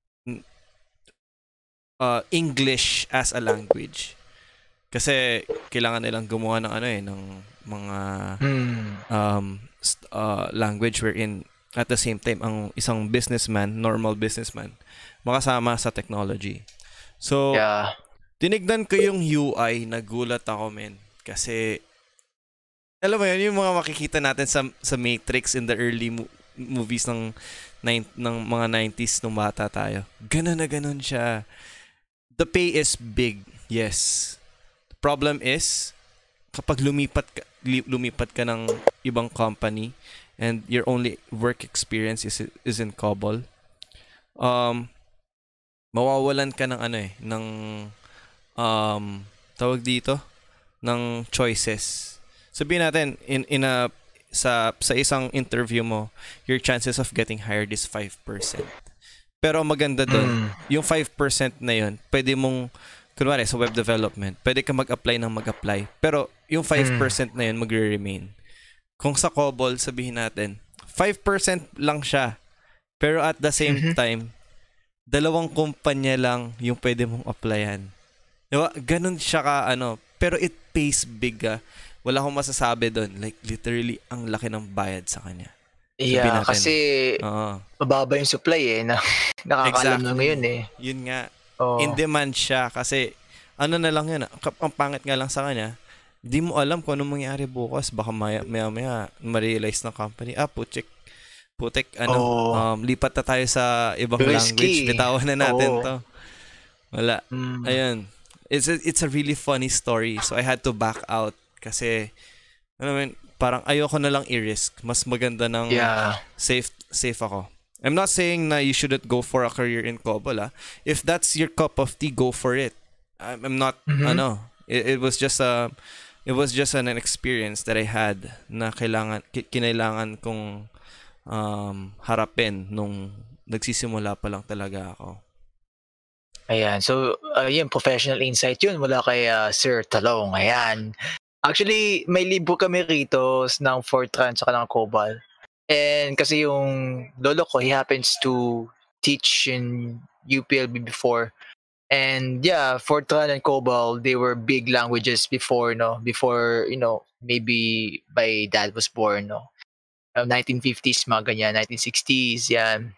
uh English as a language. Kasi kailangan nilang gumawa ng ano eh ng mga Mm. um st- uh, language wherein at the same time ang isang businessman, normal businessman, makasama sa technology. So, Yeah. tinignan ko yung U I, nagulat ako, men. Kasi, alam mo yun, yung mga makikita natin sa sa Matrix in the early mo- movies ng, nine, ng mga nineties nung bata tayo. Ganon na ganon siya. The pay is big, yes. The problem is, kapag lumipat ka, li- lumipat ka ng ibang company and your only work experience is is in COBOL, um mawawalan ka ng ano eh ng um tawag dito ng choices. Sabihin natin in in a sa sa isang interview mo, your chances of getting hired is five percent. Pero maganda doon, Mm. yung five percent na yun, pwede mong kunwari sa web development, pwede ka mag-apply ng mag-apply. Pero yung five percent na yun magre-remain. Kung sa COBOL, sabihin natin, five percent lang siya. Pero at the same Mhm. time, dalawang kumpanya lang yung pwede mong applyan. Diba? Ganun siya ka, ano. Pero it pays big, ah. Wala akong masasabi doon. Like, literally, ang laki ng bayad sa kanya. Sabihin Yeah, natin. kasi Oo. mababa yung supply eh. Na, nakakaalam na Exactly. ngayon eh. Yun nga. Oh. In demand siya kasi ano na lang yun, ah, kap- ang pangit nga lang sa kanya, di mo alam kung anong mangyari bukas. Baka maya maya, maya ma-realize ng company, ah, putik, putik, ano, Oh. um, lipat na tayo sa ibang Risky. language. Bitawan na natin Oo. to. Wala. Mm. Ayun. It's a, it's a really funny story. So I had to back out kasi, ano I mean, parang ayoko na lang i-risk. Mas maganda ng Yeah. safe safe ako. I'm not saying na you shouldn't go for a career in COBOL, ah. If that's your cup of tea, go for it. I'm, I'm not, Mhm. ano, it, it was just a, it was just an, an experience that I had na kailangan, ki- kinailangan kong um, harapin nung nagsisimula pa lang talaga ako. Ayan. So, ayun, professional insight yun mula kay ah, Sir Talong. Ayan. Actually, may libro kami rito s- ng Fortran at ng COBOL. And kasi yung lolo ko, he happens to teach in U P L B before. And yeah, Fortran and COBOL, they were big languages before, no? Before, you know, maybe my dad was born, no? Uh, nineteen fifties, mga ganyan, nineteen sixties, yan.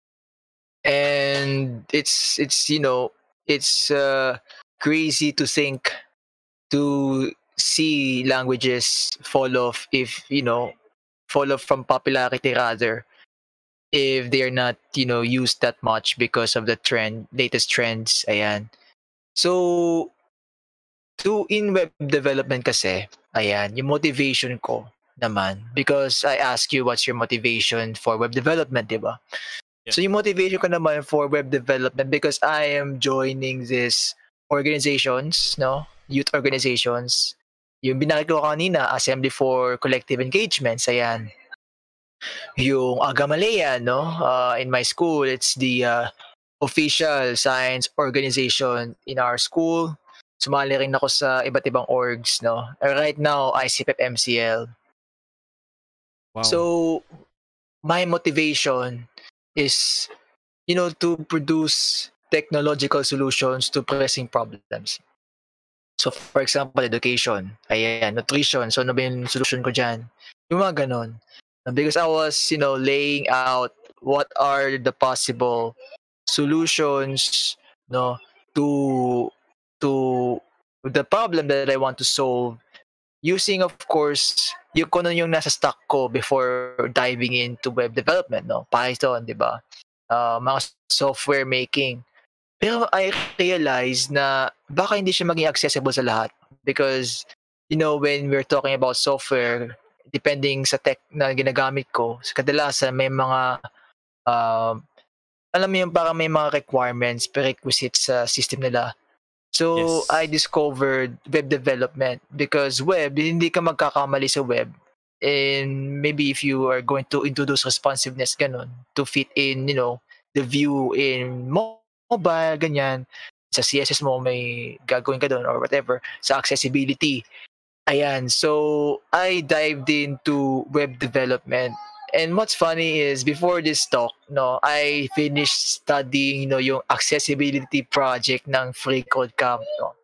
And it's, it's you know, it's uh, crazy to think, to see languages fall off if, you know, fall off from popularity rather if they are not, you know, used that much because of the trend, latest trends. Ayan. So, to in web development kasi, ayan, yung motivation ko naman, because I ask you what's your motivation for web development, di ba? Yeah. So yung motivation ko naman for web development, because I am joining this organizations, no? Youth organizations. Yung binanggit ko kanina, Assembly for Collective Engagements, ayan. Yung Agamalea, no? Uh, in my school, it's the uh, official science organization in our school. Sumali rin ako sa iba't ibang orgs, no? Right now, I C P E P M C L. Wow. So, my motivation is, you know, to produce technological solutions to pressing problems. So, for example, education, ayan, nutrition. So, ano ba yung solution ko dyan? Yung mga ganon. Because I was, you know, laying out what are the possible solutions, no, to to the problem that I want to solve, using, of course, yung kung ano yung nasa stock ko before diving into web development, no? Python, di ba? Uh, mga software making. Pero I realized na baka hindi siya maging accessible sa lahat, because, you know, when we're talking about software, depending sa tech na ginagamit ko, sa kadalasan may mga um, alam mo yung parang may mga requirements, prerequisites sa system nila. So, Yes. I discovered web development, because web, hindi ka magkakamali sa web. And maybe if you are going to introduce responsiveness, ganun, to fit in, you know, the view in mobile, ganyan, sa C S S mo may gagawin ka doon or whatever, sa accessibility. Ayan, so I dived into web development. And what's funny is, before this talk, no, I finished studying, you know, yung accessibility project ng Free Code Camp, no.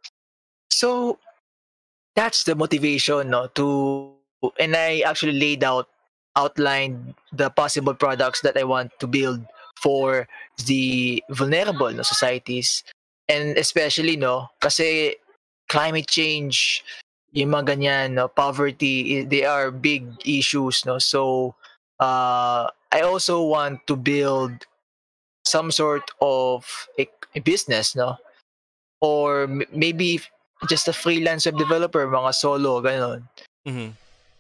So that's the motivation, no, to, and I actually laid out, outlined the possible products that I want to build for the vulnerable, no, societies, and especially, no, kasi climate change, yung mga ganyan, no, poverty, they are big issues, no. So uh, I also want to build some sort of a, a business, no, or m- maybe just a freelance web developer, mga solo, ganon. Mm-hmm.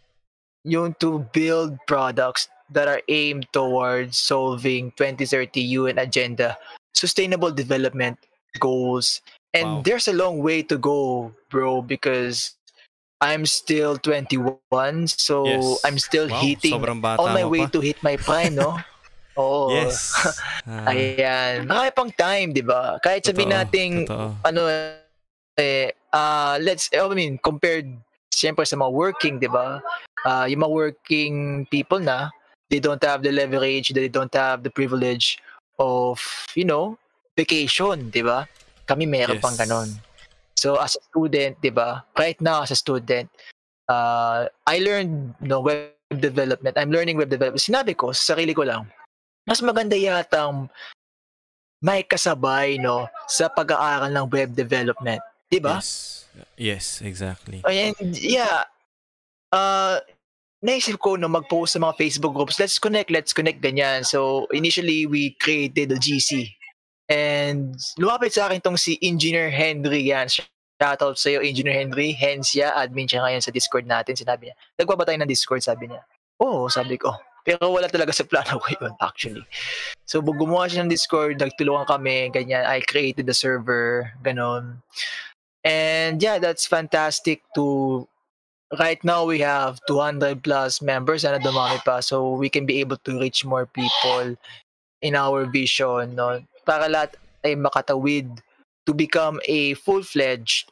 Yung to build products that are aimed towards solving twenty thirty U N agenda, sustainable development goals. And Wow. there's a long way to go, bro, because I'm still twenty-one, so Yes. I'm still Wow, hitting, sobrang bata on my mo way pa. to hit my prime, no? Oo. Yes. Ah, Ayan. Marami pang time, di ba? Kahit sabihin totoo, nating, totoo. ano, eh, uh, let's, I mean, compared, siyempre sa mga working, di ba? Uh, yung mga working people na, they don't have the leverage, they don't have the privilege of, you know, vacation, di ba? Kami meron pang Yes. ganon. So as a student, di ba? Right now as a student, uh, I learned, no, web development. I'm learning web development. Sinabi ko sa sarili ko lang, mas maganda yatang may kasabay, no, sa pag-aaral ng web development, di ba? Yes. Yes, exactly. And yeah, uh, naisip ko no, mag-post sa mga Facebook groups, let's connect, let's connect, ganyan. So initially we created a G C. And lumapit sa akin tong si Engineer Henry, yan. Shoutout sa'yo, Engineer Henry. Hence ya, admin siya ngayon sa Discord natin. Sinabi niya, nagbabatay ng Discord, sabi niya. Oo, sabi ko. Pero wala talaga sa plano ko yun, actually. So, gumawa siya ng Discord, nagtulungan kami, ganyan. I created the server, ganon. And yeah, that's fantastic to, right now we have two hundred plus members, sana dumami pa. So, we can be able to reach more people in our vision, no, para lahat ay makatawid to become a full-fledged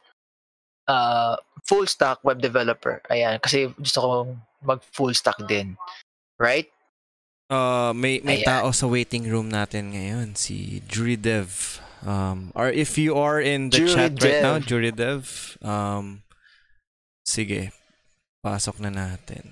uh, full stack web developer. Ayan, kasi gusto kong mag full stack din, right? Uh, may may Ayan. tao sa waiting room natin ngayon, si Jury Dev. Um, or if you are in the Jury chat right Dev. now, Jury Dev, um, sige, pasok na natin.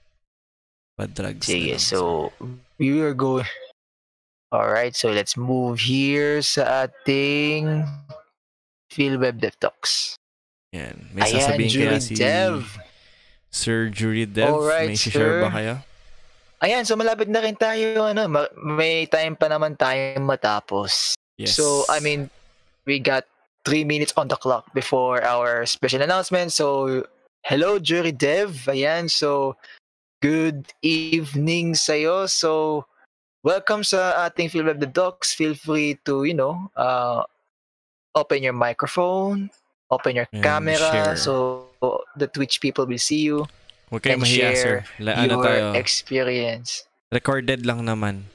Pa-drugs na Sige, lang. so we are going. Alright, so let's move here sa ating Field Web Dev Talks. Yan. May Ayan, sasabihin kaya Jury si Dev. Sir Jury Dev. Alright, May share sir. ba kayo? Ayan, so malapit na rin tayo, ano, ma- may time pa naman tayong matapos. Yes. So, I mean, we got three minutes on the clock before our special announcement. So, hello, Jury Dev. Ayan, so, good evening sa'yo. So, welcome sa ating Field Web the Docs. Feel free to, you know, uh, open your microphone, open your And camera, share. so the Twitch people will see you Huwag kayong and mahiya, sir. share La, ano your tayo? experience. Recorded lang naman.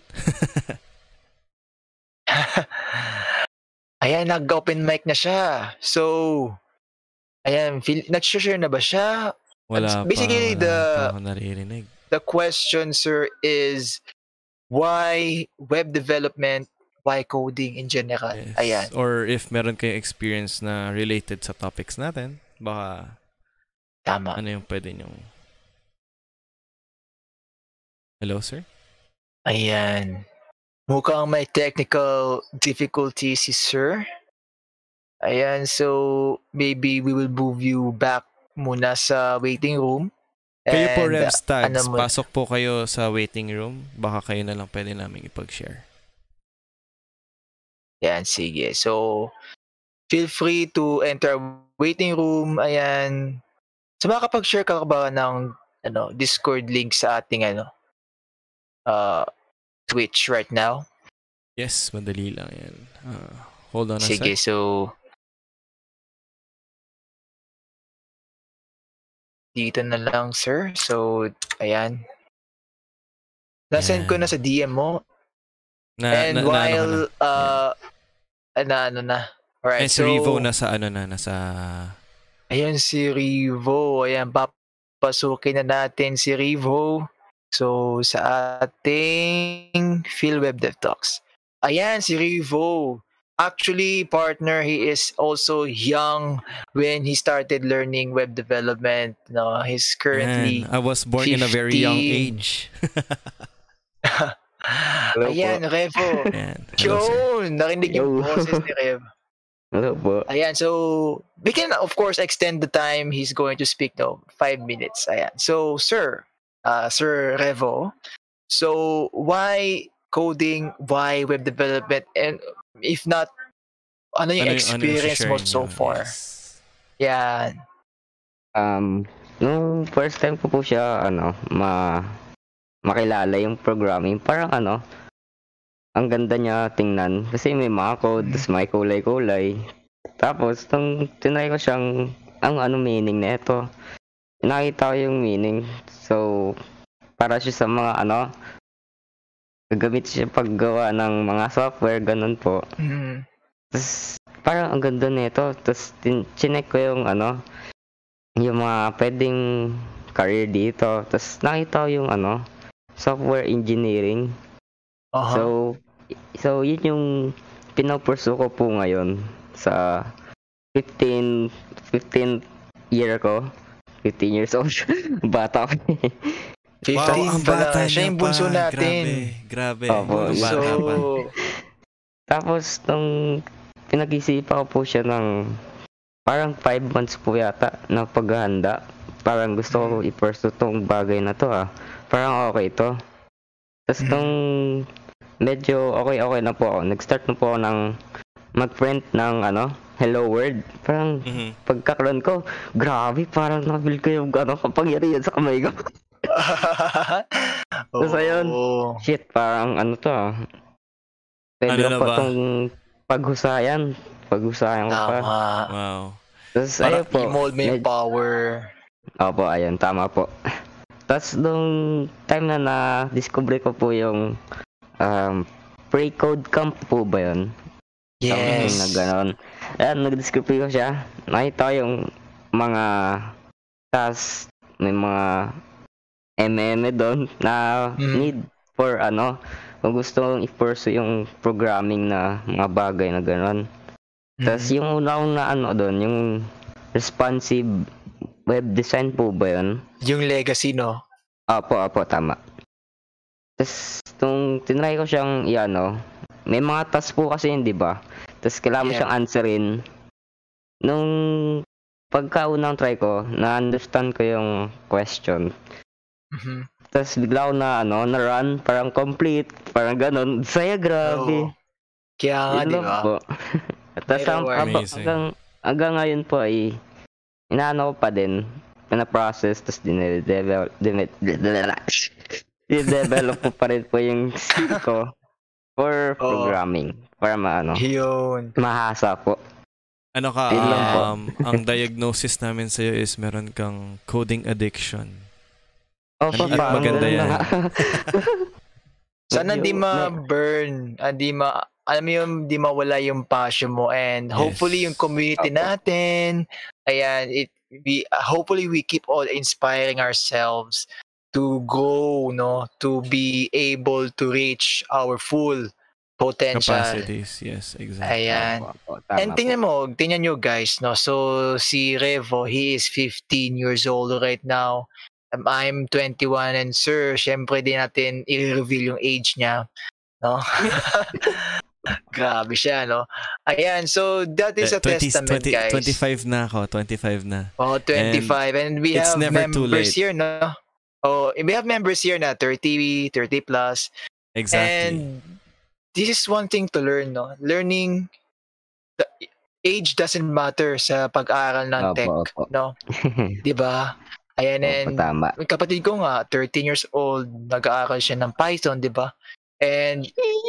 Ayan, nag-open mic na siya. So, ayan, feel, nag-share na ba siya? Wala pa. Basically, Wala the pa ako naririnig. the question, sir, is why web development, why coding in general? Yes. Ayan. Or if meron kayong experience na related sa topics natin, baka Tama. ano yung pwede nyong... Hello, sir? Ayan. Mukhang may technical difficulties si sir. Ayan, so maybe we will move you back muna sa waiting room. Kayo po, And, Revs Tags, ano mo- pasok po kayo sa waiting room. Baka kayo na lang pwede namin ipag-share. Ayan, sige. So, feel free to enter waiting room. Ayan. So, makakapag-share ka ba ng ano, Discord link sa ating ano, uh, Twitch right now? Yes, madali lang yan. Uh, hold on a Sige, sec. so dito na lang, sir. So, ayan. Nasend ko Ayan. na sa D M mo. Na, And na, na, ano ka na? while, uh, na ano na. Alright, Ay, si so, Revo nasa ano na, nasa... ayan si Revo. Ayan, papasukin na natin si Revo. So, sa ating Field Web Dev Talks. Ayan, si Revo. Actually, partner, he is also young when he started learning web development. No, he's currently Man, I was born in a very young fifteen. age. Hello Ayan, po. Revo. Ayan. Hello, sir. Yun, narinig yung Yo. boses ni Rev. Hello po. Ayan, so we can of course extend the time he's going to speak now, five minutes. Ayan. So, sir, uh, Sir Revo, so why coding, why web development, and if not, ano yung Ano yung- ano yung experience mo share so nyo? far? Yes. Yan. Um, nung first time ko po siya, ano, ma makilala yung programming, parang ano, ang ganda niya tingnan. Kasi may mga code, tas may kulay-kulay. Tapos, nung tinry ko siyang, ang ano meaning na ito, nakita ko yung meaning. So, para siya sa mga ano, gagamit siya paggawa ng mga software, ganun po. Mhm. Tapos, parang ang ganda nito. Tapos, tin- chinek ko yung ano, yung mga pwedeng career dito. Tapos, nakita ko yung ano, software engineering. Aha. So, so yun yung pinapursu ko po ngayon sa fifteen, fifteen year ko. fifteen years old. Bata ko. fifteen Wow, ang pa lang. bata Siya niya yung bunso pa. natin. Grabe, grabe. Opo, Puro so- bata pa. Tapos, nung pinag-isipan ko po siya ng parang five months po yata na paghahanda. Parang gusto ko i-pursue tong bagay na to ah. Parang okay to. Tapos Mhm. nung medyo okay-okay na po ako, nag-start na po ako ng mag-print ng ano, Hello World. Parang Mhm. pagkakaroon ko, grabe, parang nabil ko yung ano, kapangyarihan sa kamay ko. Tapos ayun, Oo. shit, parang ano to ah. Pwede Ano ko na pa ba? tong paghusayan. Paghusayan ko pa. Tama. Wow. Tapos Para ayun po. I-mold mo yung med- power. Opo, ayun, tama po. Tapos nung time na na-discover ko po yung um, pre-code camp po ba yun? Something na Yes. ganon. Ayan, nag-discover ko siya. Nakita ko yung mga task, may mga M M doon na Mhm. need for ano, kung gusto kong i-pursue yung programming na mga bagay na ganon. Tapos Mhm. yung una kong na ano doon, yung responsive web design po ba yun? Yung legacy, no? Apo, apo, tama. Tapos, nung tinry ko siyang, i-ano, may mga task po kasi yun, di ba? Tapos, kailangan mo Yeah. siyang answerin. Nung pagkaunang try ko, na-understand ko yung question. Mhm. tas bigla ako na ano, na run, parang complete, parang ganun. Saya, grabe. Oo. Kaya nga, Yun di lang ba? po. Tas May ang, reward. haba- Amazing. hanggang, hanggang ngayon po ay, inaano ko pa din, pina-process, tas dinedevelop, dinedevelop ko pa rin po yung skill ko for Oo. programming. Para maano, Yun. mahasa po. Ano ka, Yun lang po. um, ang diagnosis namin sa'yo is meron kang coding addiction. Oh, Ano- pa, ano parang maganda ganun na yan? nga. Sana Medyo di may- ma-burn, ah, di ma, alam mo yung di mawala yung passion mo, and hopefully Yes. yung community Opo. natin, ayan, it we uh, hopefully we keep all inspiring ourselves to grow, no, to be able to reach our full potential. Capacities, yes, exactly. Ayan. Opo, opo, tama And po. tingnan mo, tingnan nyo guys, no? So, si Revo, he is fifteen years old right now. Um, I'm twenty-one, and sir, syempre di natin i-reveal yung age niya, no? Grabe siya, no? Ayan, so that is a Eh, twenty, testament, twenty, guys. twenty-five na ako, twenty-five na. Oh, twenty-five, and, we it's have never too members late. here, no? Oh, we have members here na thirty, thirty plus. Exactly. And this is one thing to learn, no? Learning, the age doesn't matter sa pag-aaral ng Opo, tech, opo. no? 'Di ba? Ayan, Opo, and tama. yung kapatid ko nga, thirteen years old, nag-aaral siya ng Python, 'di ba? And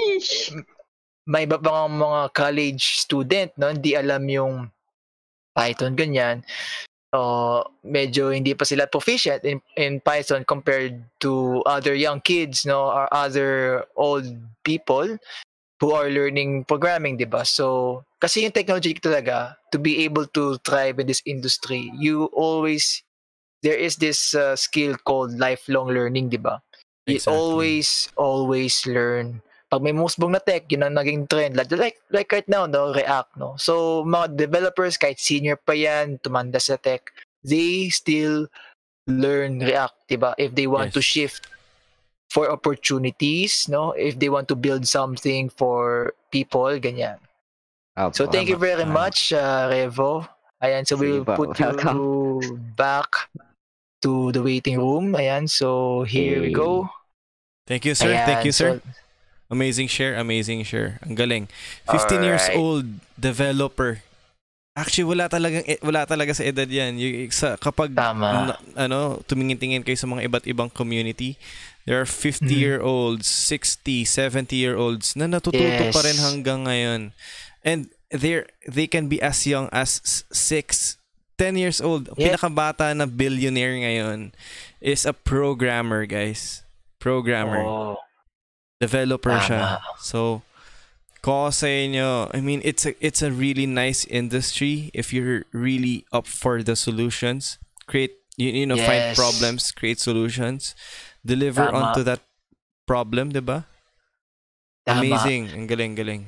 may iba pang mga college student, no, hindi alam yung Python, ganyan. Uh, medyo hindi pa sila proficient in, in Python compared to other young kids, no, or other old people who are learning programming, di ba? So, kasi yung technology talaga, to be able to thrive in this industry, you always, there is this uh, skill called lifelong learning, di ba? You Exactly. always, always learn. Pag may musbong na tech, yun ang naging trend. Like, like, like right now, no, React, no? So, mga developers, kahit senior pa yan, tumanda sa tech, they still learn React, diba? If they want to Yes. shift for opportunities, no? If they want to build something for people, ganyan. Opo. So, thank you Tama, very tama. much, uh, Revo. Ayan, so we will Sige po, put you welcome. back to the waiting room. Ayan, so here we go. Thank you, sir. Thank Ayan, you, sir. so- Amazing share, amazing share. Ang galing. fifteen years Alright. old developer. Actually, wala talagang e- wala talaga sa edad 'yan. Yung sa kapag Tama. na- ano, tumingin-tingin kayo sa mga iba't ibang community, there are Mm-hmm. fifty-year-olds, sixty, seventy-year-olds na natututo pa rin Yes. hanggang ngayon. And they they can be as young as s- six, ten years old. Ang Yeah. Pinakabata na billionaire ngayon is a programmer, guys. Programmer. Oh, Developer Tama. siya. So, ko sa inyo, I mean, it's a, it's a really nice industry if you're really up for the solutions. Create, you, you know, find Yes. problems, create solutions, deliver Tama. onto that problem, diba? tama. Amazing. Ang galing, galing.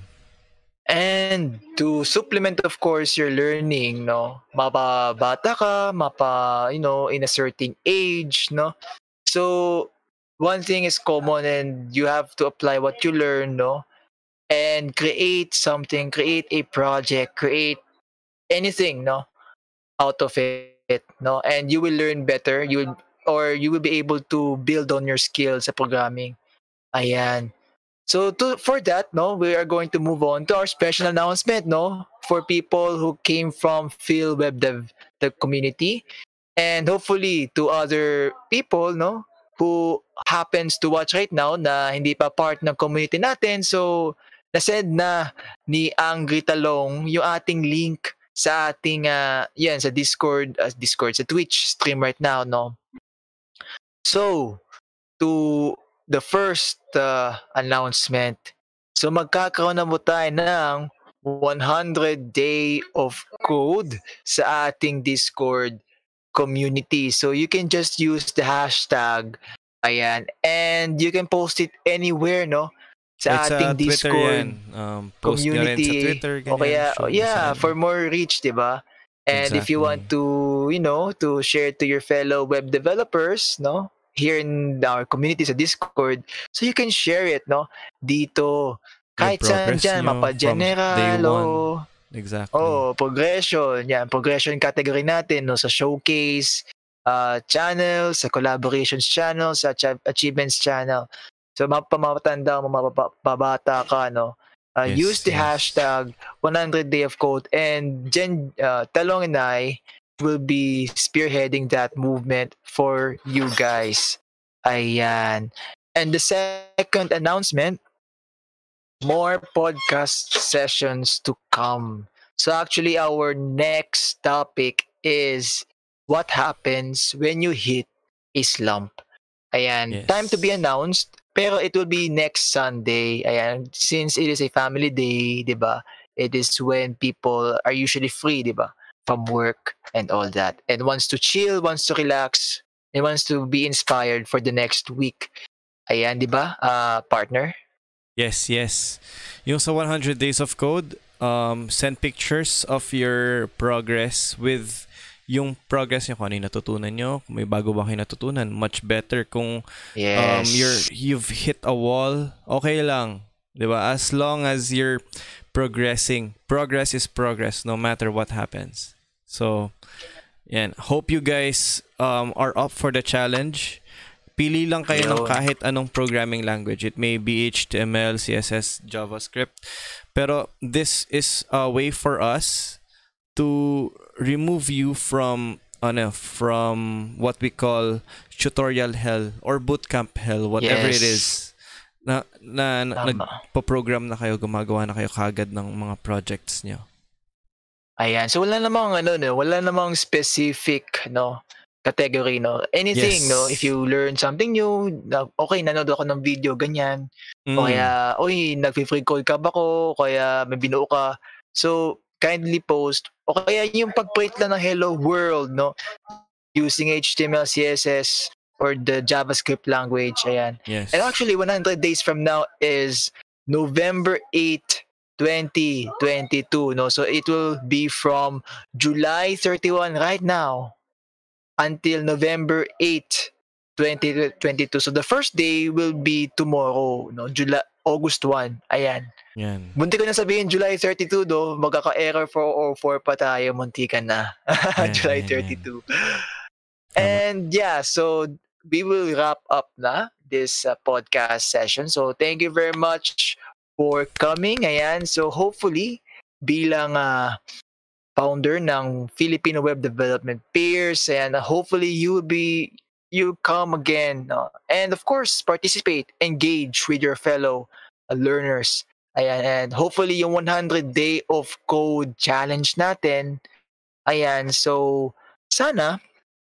And to supplement, of course, your learning, no? Mapabata ka, mapa, you know, in a certain age, no? So, one thing is common, and you have to apply what you learn, no? And create something, create a project, create anything, no? Out of it, no? And you will learn better. You will, or you will be able to build on your skills sa programming. Ayan. So to for that, no, we are going to move on to our special announcement, no, for people who came from Phil Web Dev the community, and hopefully to other people, no, who happens to watch right now na hindi pa part ng community natin. So na-send na ni Angry Talong yung ating link sa ating uh, yan sa Discord, uh, Discord sa Twitch stream right now, no. So to the first uh, announcement. So magkakaroon na mo tayo ng one hundred day of code sa ating Discord community. So you can just use the hashtag, ayan, and you can post it anywhere, no? Sa It's ating sa Twitter Discord yan. Um, post nyo rin sa community. Twitter. O kaya, Ganyan, show yeah, saan. for more reach, di ba? And if you Exactly. want to, you know, to share to your fellow web developers, no? Here in our community sa Discord, so you can share it, no? Dito, kahit saan progress dyan, nyo mapa from day general, one. o, Exactly. oh, progression, yan, progression category natin, no? Sa showcase, uh, channel, sa collaborations channel, sa ach- achievements channel. So mapamatanda mo, mapabata ka, no? Uh, use Yes, the yes. hashtag one hundred day of code, and Jen, uh, Talong and I will be spearheading that movement for you guys. Ayan. And the second announcement, more podcast sessions to come. So actually our next topic is what happens when you hit a slump. Ayan, time to be Yes. announced, pero it will be next Sunday. Ayan, since it is a family day, 'di ba? It is when people are usually free, 'di ba? From work and all that. And wants to chill, wants to relax, and wants to be inspired for the next week. Ayan, 'di ba? Uh, partner? Yes, yes. Yung sa one hundred days of code, um, send pictures of your progress with yung progress nyo, kung ano yung natutunan nyo, kung may bago ba kayo natutunan. Much better kung um, you're, Yes. you've hit a wall, okay lang. Diba? As long as you're progressing, progress is progress no matter what happens. So, yan. Hope you guys um, are up for the challenge. Pili lang kayo ng Yun. kahit anong programming language. It may be H T M L, C S S, JavaScript. Pero this is a way for us to remove you from ano, from what we call tutorial hell or bootcamp hell, whatever it Yes. is. Na, na, na Tama. nagpo-program na kayo, gumagawa na kayo kagad ng mga projects nyo. Ayan. So wala namang ano no, wala namang specific no category no. Anything Yes. no, if you learn something new, na, okay nanood ako ng video ganyan. O Mm. kaya oy, nagfi-free code ka ba ko? O kaya may binuo ka. So kindly post. O kaya yung pag-print lang ng hello world no using H T M L, C S S or the JavaScript language. Ayan. Yes. And actually one hundred days from now is November eighth, twenty twenty-two, no? So it will be from July thirty-first right now until November eighth, twenty twenty-two. So the first day will be tomorrow, no? July August first. Ayan. Yan. Munti ko na sabihin July thirty-two, do. Magkaka-error four oh four pa tayo. Munti ka na. Yan, July yan, yan. thirty-two. Tama. And yeah, so we will wrap up na this uh, podcast session. So thank you very much for coming. Ayan. So hopefully, bilang uh, founder ng Filipino Web Development Peers, and uh, hopefully you will be you come again, no? And of course, participate, engage with your fellow uh, learners. Ayan, and hopefully yung one hundred day of code challenge natin. Ayan, so sana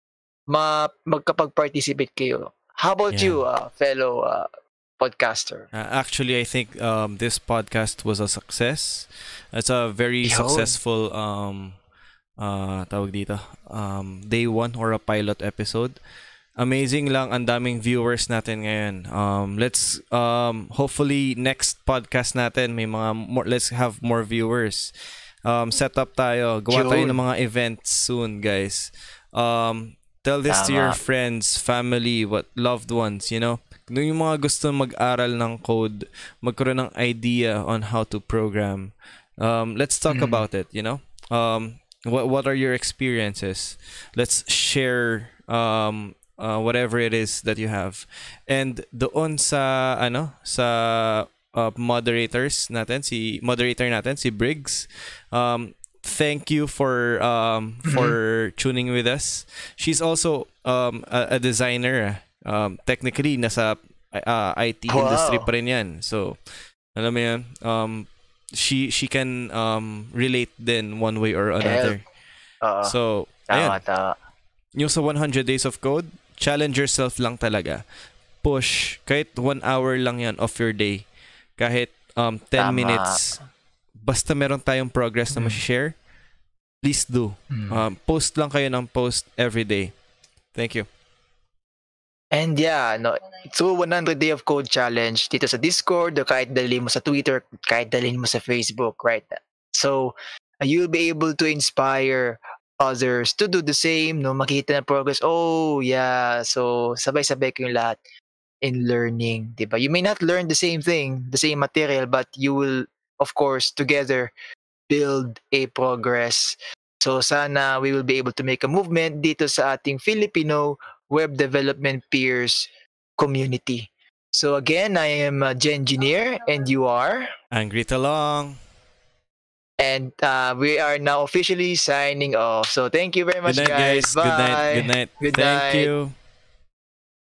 ma magkapag-participate kayo. How about Yeah. you, uh, fellow uh, podcaster? Uh, actually, I think um, this podcast was a success. It's a very Yun. successful um, uh, tawag dito, um, day one or a pilot episode. Amazing lang, ang daming viewers natin ngayon. Um, let's um, hopefully next podcast natin may mga more, let's have more viewers. Um, set up tayo, gawa tayo Yun. ng mga events soon, guys. Um, tell this to your Tama. friends, family, what loved ones, you know. Kung yung mga gusto mag-aral ng code, magkaroon ng idea on how to program, um, let's talk Mm. about it, you know. Um, what what are your experiences? Let's share um, uh, whatever it is that you have. And doon sa ano sa uh, moderators natin, si moderator natin, si Briggs. Um, thank you for um, for tuning with us. She's also um, a, a designer. Um, technically, nasa uh, I T Wow. industry pa rin yan. So, alam mo yan, um, she she can um, relate din one way or another. Oo. So, Tama, ayan. tama. Yung sa one hundred days of code, challenge yourself lang talaga. Push. Kahit one hour lang yan of your day. Kahit um, ten Tama. minutes. Basta meron tayong progress na Mm. ma-share, please do. Mm. Um, post lang kayo ng post every day. Thank you. And yeah, no, through one hundred day of code challenge dito sa Discord, o kahit dalhin mo sa Twitter, kahit dalhin mo sa Facebook, right? So, uh, you'll be able to inspire others to do the same, no? Makita na progress. Oh, yeah. So, sabay-sabay kayong lahat in learning, di ba? You may not learn the same thing, the same material, but you will, of course, together build a progress So sana we will be able to make a movement dito sa ating Filipino web development peers community. So again, I am uh, Gengineer and you are? Angry Talong. And uh, we are now officially signing off. So thank you very much, Good night, guys. guys. Good night. Bye. Good night. Good Thank night. you.